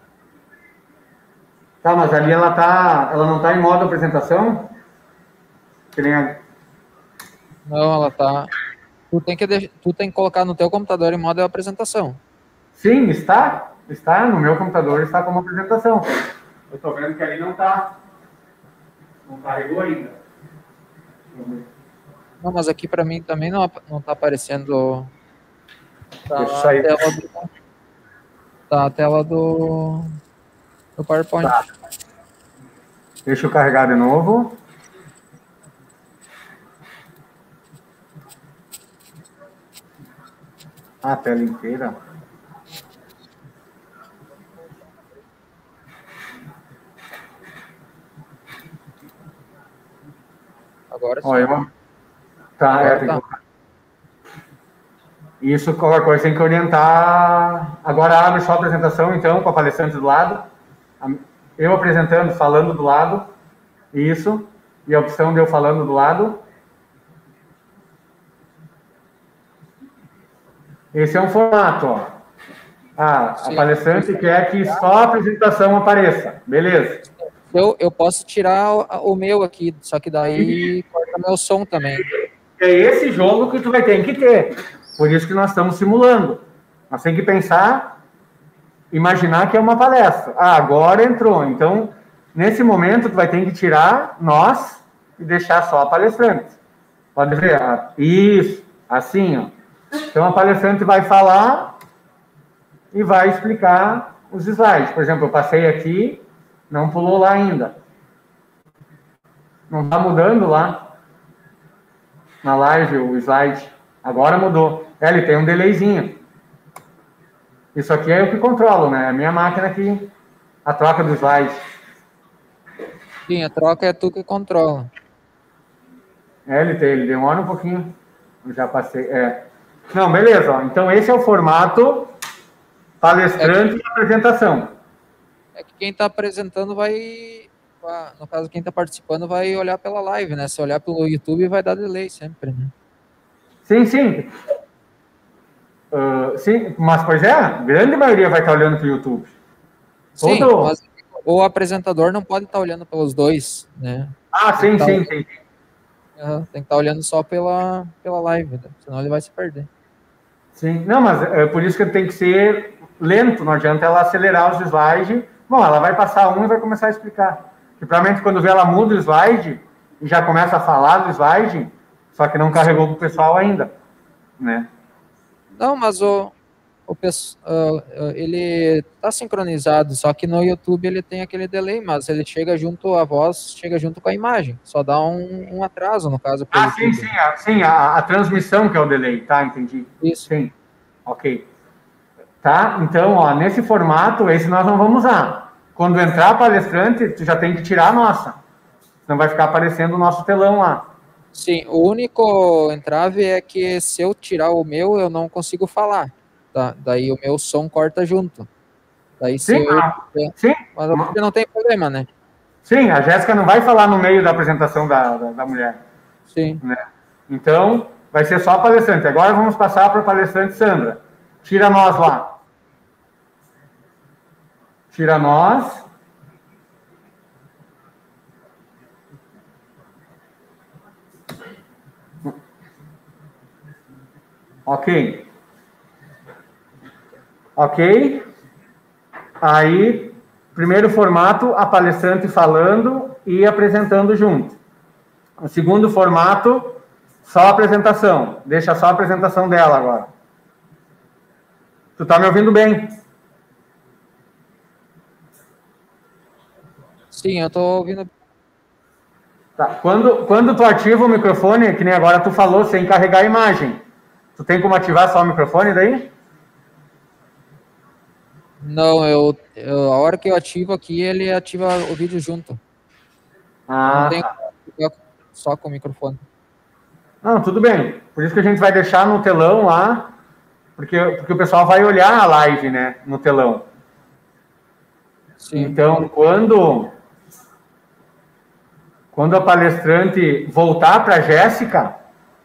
Tá, mas ali ela tá, ela não tá em modo apresentação? Que nem a... Não, ela tá... Tu tem, que de... tu tem que colocar no teu computador em modo apresentação. Sim, está. Está, no meu computador está como apresentação. Eu tô vendo que ali não tá. Não carregou ainda. Não, mas aqui para mim também não, não tá aparecendo... Tá Deixa eu sair. A tela do, tá a tela do, do PowerPoint. Tá. Deixa eu carregar de novo. A tela inteira. Agora sim. Olha, eu... Tá, Agora é, tem tá. que... Isso, qualquer coisa tem que orientar. Agora abre só a apresentação, então, com a palestrante do lado. Eu apresentando, falando do lado. Isso. E a opção de eu falando do lado. Esse é um formato, ó. Ah, sim, a palestrante quer que só a apresentação apareça. Beleza. Eu, eu posso tirar o, o meu aqui, só que daí corta meu som também. É esse jogo que tu vai ter que ter. Por isso que nós estamos simulando. Nós temos que pensar, imaginar que é uma palestra. Ah, agora entrou. Então, nesse momento, tu vai ter que tirar nós e deixar só a palestrante. Pode ver, isso, assim, ó. Então a palestrante vai falar e vai explicar os slides. Por exemplo, eu passei aqui, não pulou lá ainda. Não está mudando lá na live o slide. Agora mudou. É, ele tem um delayzinho. Isso aqui é eu que controlo, né? É a minha máquina aqui, a troca do slide. Sim, a troca é tu que controla. É, ele tem, ele demora um pouquinho. Eu já passei, é. Não, beleza, ó. Então esse é o formato palestrante é que, e apresentação. É que quem está apresentando vai, no caso, quem está participando vai olhar pela live, né? Se olhar pelo YouTube vai dar delay sempre, né? Sim, sim. Uh, sim, mas pois é, a grande maioria vai estar olhando para o YouTube. Sim, Todo... mas o apresentador não pode estar olhando pelos dois, né? Ah, sim, tá... sim, sim. Uhum, tem que estar olhando só pela, pela live, né? Senão ele vai se perder. Sim, não, mas é por isso que tem que ser lento, não adianta ela acelerar os slides. Bom, ela vai passar um e vai começar a explicar. Que provavelmente quando vê ela muda o slide e já começa a falar do slide, só que não carregou para o pessoal ainda, né? Não, mas o, o uh, ele está sincronizado, só que no YouTube ele tem aquele delay, mas ele chega junto, a voz chega junto com a imagem, só dá um, um atraso, no caso. Ah, sim, sim, a, sim a, a transmissão que é o delay, tá, entendi. Isso. Sim, ok. Tá, então, ó, nesse formato, esse nós não vamos usar. Quando entrar a palestrante, tu já tem que tirar a nossa, senão vai ficar aparecendo o nosso telão lá. Sim, o único entrave é que se eu tirar o meu, eu não consigo falar. Tá? Daí o meu som corta junto. Daí se sim, eu... não. Sim. Mas não tem problema, né? Sim, a Jéssica não vai falar no meio da apresentação da, da, da mulher. Sim. Né? Então, vai ser só a palestrante. Agora vamos passar para a palestrante Sandra. Tira nós lá. Tira nós. Ok. Ok. Aí, primeiro formato, a palestrante falando e apresentando junto. O segundo formato, só a apresentação. Deixa só a apresentação dela agora. Tu tá me ouvindo bem? Sim, eu tô ouvindo. Tá. Quando, quando tu ativa o microfone, que nem agora tu falou, sem carregar a imagem, tu tem como ativar só o microfone daí? Não, eu, eu a hora que eu ativo aqui, ele ativa o vídeo junto. Ah, não tem tá. Só com o microfone. Não, tudo bem. Por isso que a gente vai deixar no telão lá, porque, porque o pessoal vai olhar a live, né, no telão. Sim. Então, quando... Quando a palestrante voltar para a Jéssica,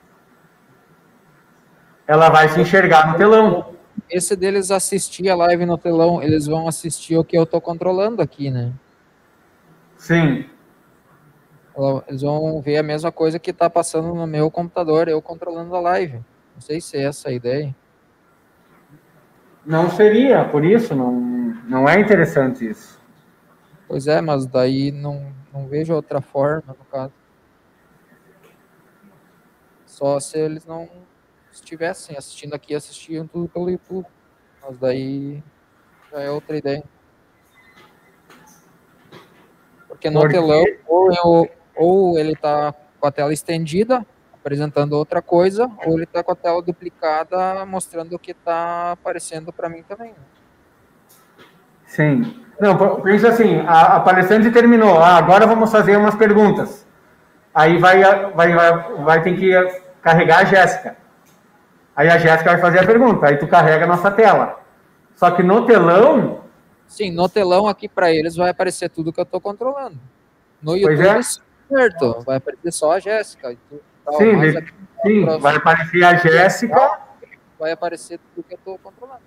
ela vai se enxergar no telão. Esse deles assistir a live no telão, eles vão assistir o que eu estou controlando aqui, né? Sim. Eles vão ver a mesma coisa que está passando no meu computador, eu controlando a live. Não sei se é essa a ideia. Não seria, por isso, não, não é interessante isso. Pois é, mas daí não, não vejo outra forma, no caso. Só se eles não estivessem assistindo aqui, assistiam tudo pelo YouTube. Mas daí já é outra ideia. Porque no Porque... telão, ou, eu, ou ele está com a tela estendida, apresentando outra coisa, ou ele está com a tela duplicada, mostrando o que está aparecendo para mim também. Sim. Não, por isso assim, a, a palestrante terminou. Ah, agora vamos fazer umas perguntas. Aí vai, vai, vai, vai ter que carregar a Jéssica. Aí a Jéssica vai fazer a pergunta. Aí tu carrega a nossa tela. Só que no telão... Sim, no telão aqui para eles vai aparecer tudo que eu estou controlando. No pois YouTube, é. certo, vai aparecer só a Jéssica. Sim, de, sim vai aparecer a Jéssica. Vai aparecer tudo que eu estou controlando.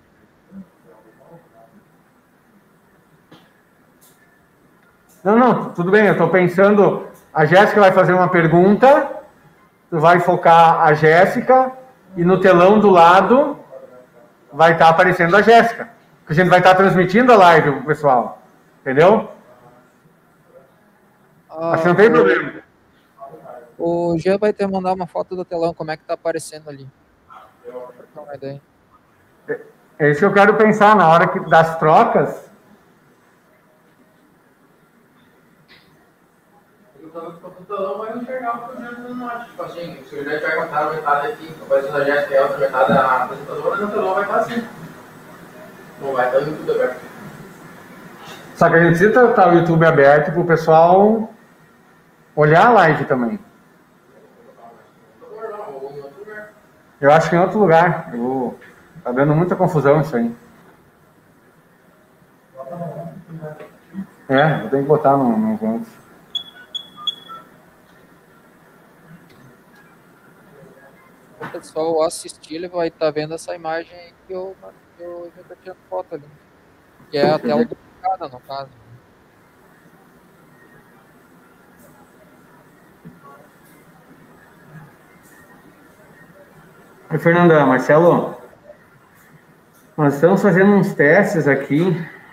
Não, não, tudo bem, eu estou pensando, a Jéssica vai fazer uma pergunta, tu vai focar a Jéssica, e no telão do lado vai estar tá aparecendo a Jéssica, porque a gente vai estar tá transmitindo a live pro pessoal, entendeu? Ah, Acho que não tem problema. O Jean vai ter que mandar uma foto do telão, como é que tá aparecendo ali. Pra ter uma ideia. É isso que eu quero pensar na hora que, das trocas. O telão vai enxergar o projeto no norte. Tipo assim, se o Juliette vai contar a metade aqui, aparecendo a Jéssica e a outra metade da apresentadora, no telão vai estar assim. Não vai estar no YouTube aberto. Só que a gente precisa estar o YouTube aberto para o pessoal olhar a live também. Eu acho que em outro lugar. Eu, tá dando muita confusão isso aí. É, eu tenho que botar no, no ponto. O pessoal assistir, ele vai estar vendo essa imagem aí que eu, que eu já tô tirando foto ali. Que é a tela duplicada, no caso. Oi, Fernanda, Marcelo, nós estamos fazendo uns testes aqui.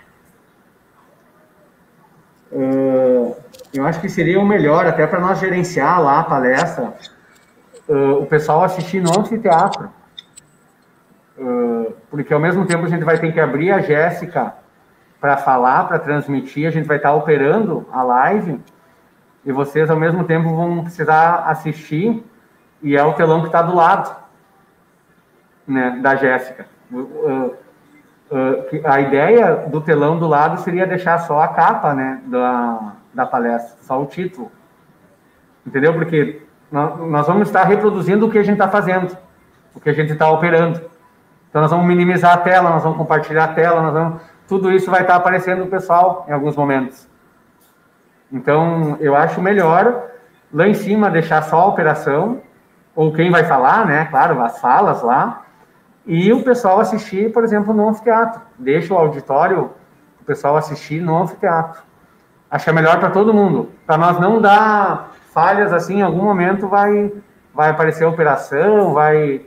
Uh, eu acho que seria o melhor, até para nós gerenciar lá a palestra, uh, o pessoal assistir no anfiteatro. Uh, porque ao mesmo tempo a gente vai ter que abrir a Jéssica para falar, para transmitir, a gente vai estar operando a live e vocês ao mesmo tempo vão precisar assistir e é o telão que está do lado, né, da Jéssica. Uh, uh, a ideia do telão do lado seria deixar só a capa, né, da, da palestra, só o título, entendeu? Porque nós vamos estar reproduzindo o que a gente está fazendo, o que a gente está operando. Então nós vamos minimizar a tela, nós vamos compartilhar a tela, nós vamos... tudo isso vai estar aparecendo no pessoal em alguns momentos. Então eu acho melhor lá em cima deixar só a operação, ou quem vai falar, né, claro, as falas lá, e o pessoal assistir, por exemplo, no anfiteatro. Deixa o auditório, o pessoal assistir no anfiteatro. Acho melhor para todo mundo, para nós não dar falhas assim, em algum momento vai, vai aparecer a operação, vai...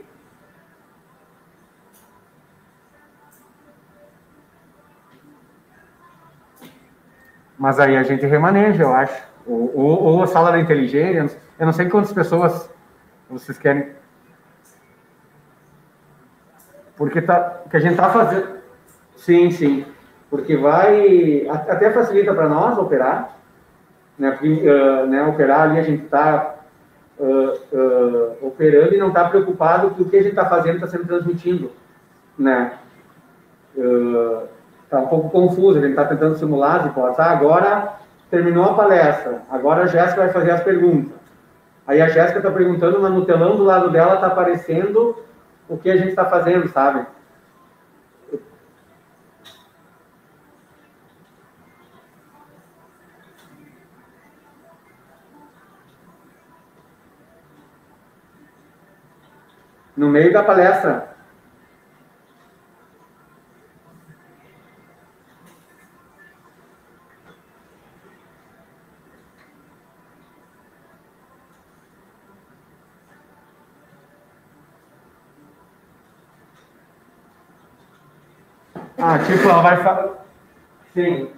Mas aí a gente remaneja, eu acho. Ou, ou, ou a sala da inteligência, eu não sei quantas pessoas vocês querem. Porque tá, que a gente está fazendo. Sim, sim. Porque vai. Até facilita para nós operar. Né? Porque, uh, né, operar ali a gente está uh, uh, operando e não está preocupado que o que a gente está fazendo está sendo transmitido. Né? Uh, Está um pouco confuso, a gente está tentando simular as hipóteses. Ah, agora terminou a palestra, agora a Jéssica vai fazer as perguntas. Aí a Jéssica está perguntando, mas no telão do lado dela está aparecendo o que a gente está fazendo, sabe? No meio da palestra. Ah, tipo, ela vai falar. Sim.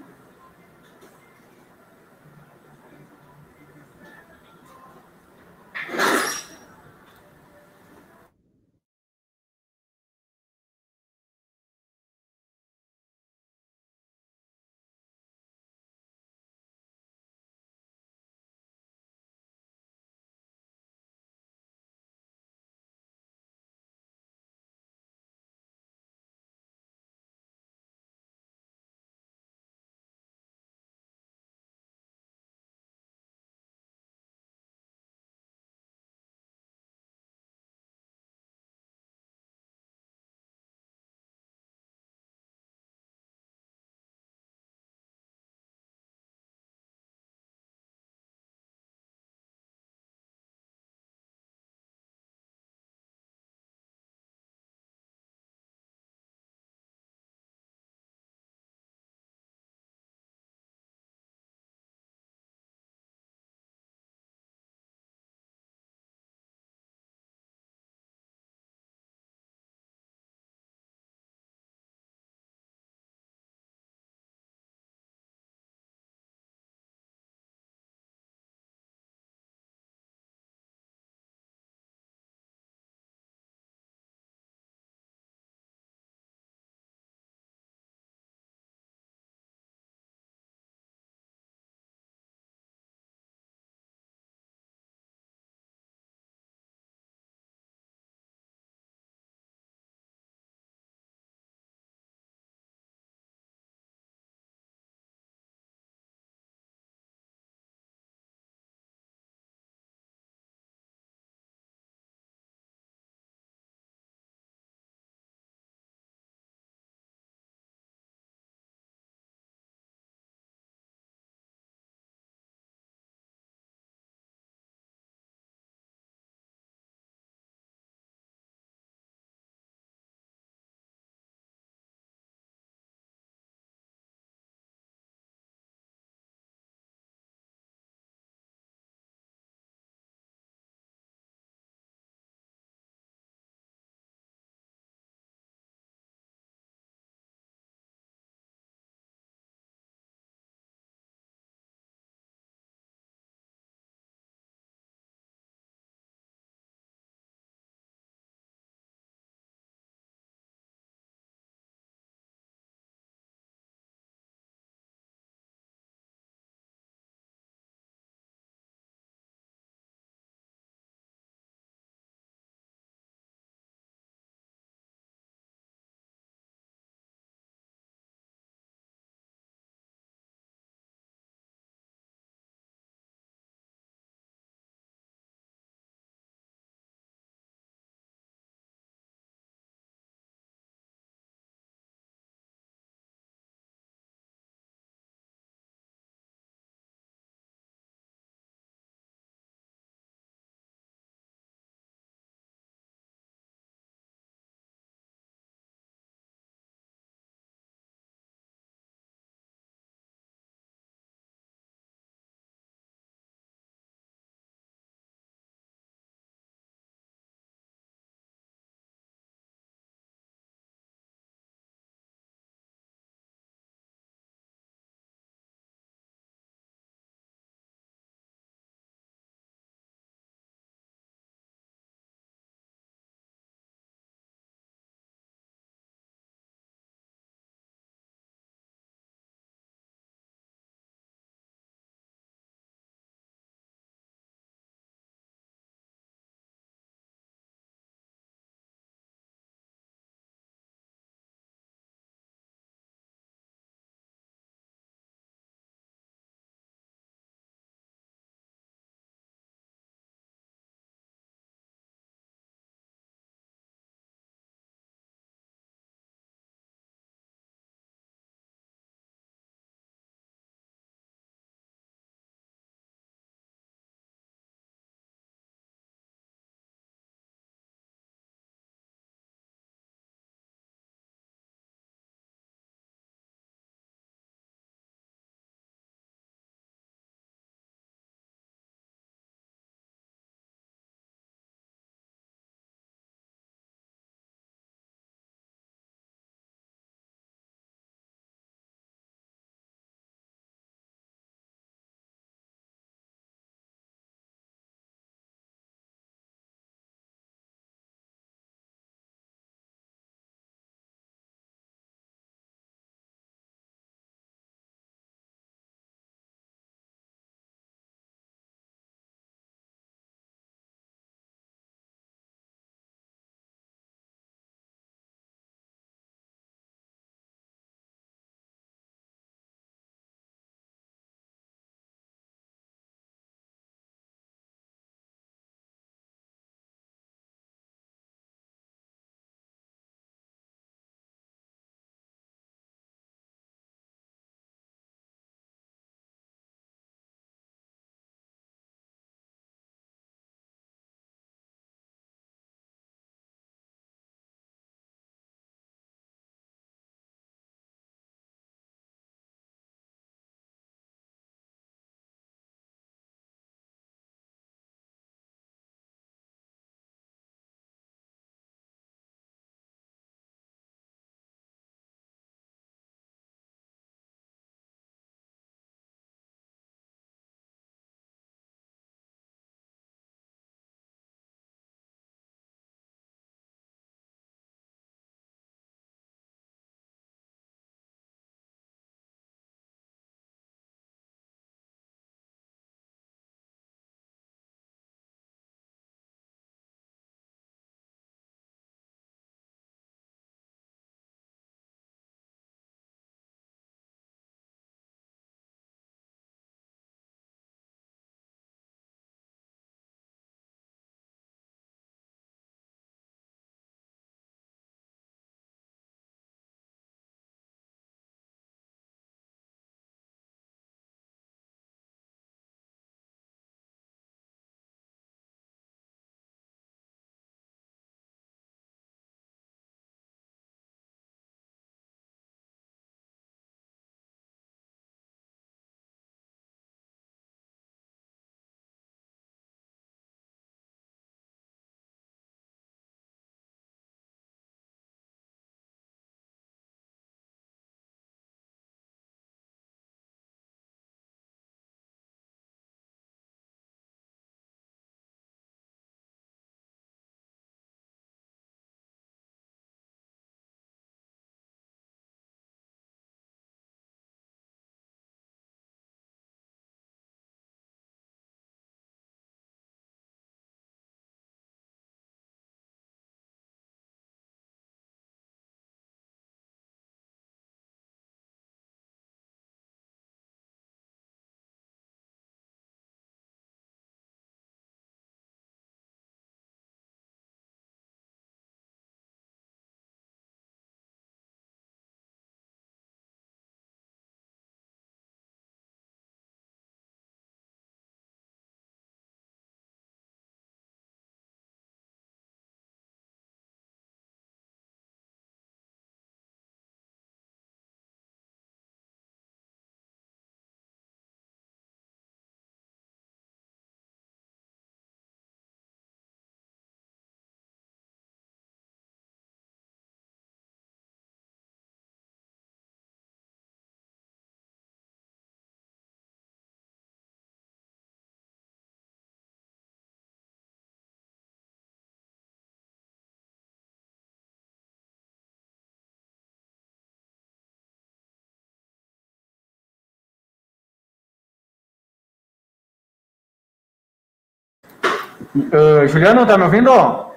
Uh, Juliano, tá me ouvindo?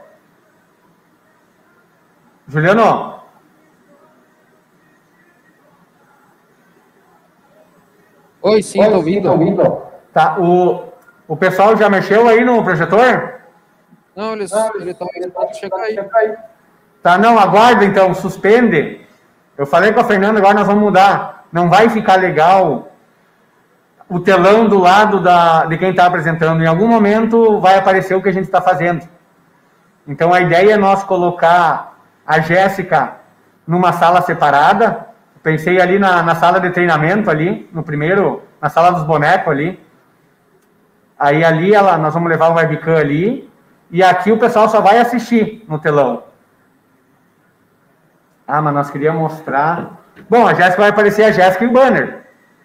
Juliano? Oi, sim, estou ouvindo. ouvindo. Tá, o, o pessoal já mexeu aí no projetor? Não, eles ele estão esperando chegar aí. Tá, não, aguarda então, suspende. Eu falei com a Fernanda, agora nós vamos mudar. Não vai ficar legal o telão do lado da, de quem está apresentando. Em algum momento vai aparecer o que a gente está fazendo. Então a ideia é nós colocar a Jéssica numa sala separada. Pensei ali na, na sala de treinamento ali, no primeiro, na sala dos bonecos ali. Aí ali ela, nós vamos levar o webcam ali. E aqui o pessoal só vai assistir no telão. Ah, mas nós queríamos mostrar... Bom, a Jéssica vai aparecer a Jéssica e o banner.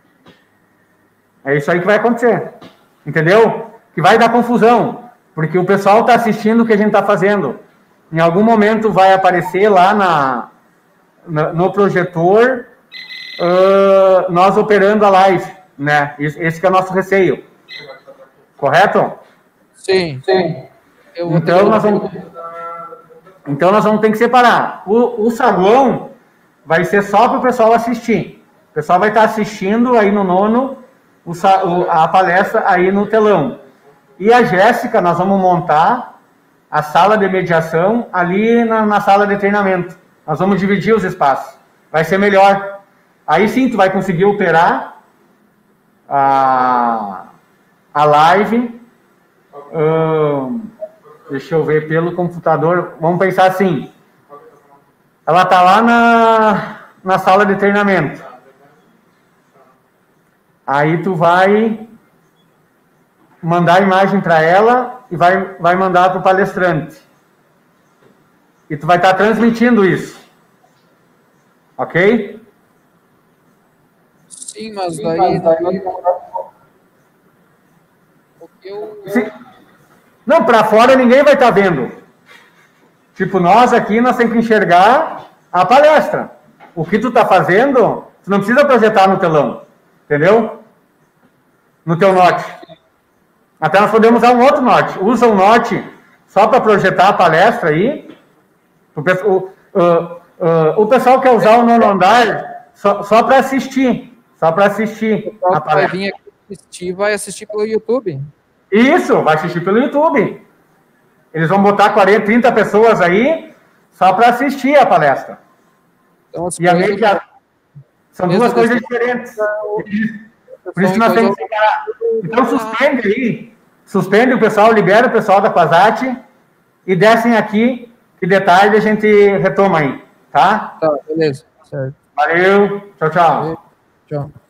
É isso aí que vai acontecer. Entendeu? Que vai dar confusão. Porque o pessoal está assistindo o que a gente está fazendo. Em algum momento vai aparecer lá na, na, no projetor uh, nós operando a live. Né? Esse que é o nosso receio. Correto? Sim. Sim. Então nós, vamos, então nós vamos ter que separar. O, o salão vai ser só para o pessoal assistir. O pessoal vai estar assistindo aí no nono o, o, a palestra aí no telão. E a Jéssica, nós vamos montar a sala de mediação ali na, na sala de treinamento. Nós vamos dividir os espaços. Vai ser melhor. Aí sim tu vai conseguir operar a, a live. Hum, Deixa eu ver pelo computador. Vamos pensar assim. Ela está lá na, na sala de treinamento. Aí tu vai mandar a imagem para ela e vai, vai mandar para o palestrante. E tu vai estar tá transmitindo isso. Ok? Sim, mas daí... daí... Porque eu... Sim. Não, para fora ninguém vai estar tá vendo. Tipo, nós aqui, nós temos que enxergar a palestra. O que tu está fazendo, tu não precisa projetar no telão. Entendeu? No teu note. Até nós podemos usar um outro note. Usa um note só para projetar a palestra aí. O, o, uh, uh, o pessoal quer usar o nono andar só, só para assistir. Só para assistir a palestra. Vai vir aqui assistir, vai assistir pelo YouTube. Isso, vai assistir pelo YouTube. Eles vão botar quarenta, trinta pessoas aí só para assistir a palestra. Então, e a media... São duas coisas diferentes. Por isso que nós temos que separar. Então suspende aí. Suspende o pessoal, libera o pessoal da Quasat e descem aqui, que de tarde a gente retoma aí. Tá? Tá, beleza. Certo. Valeu. Tchau, tchau. Valeu. Tchau.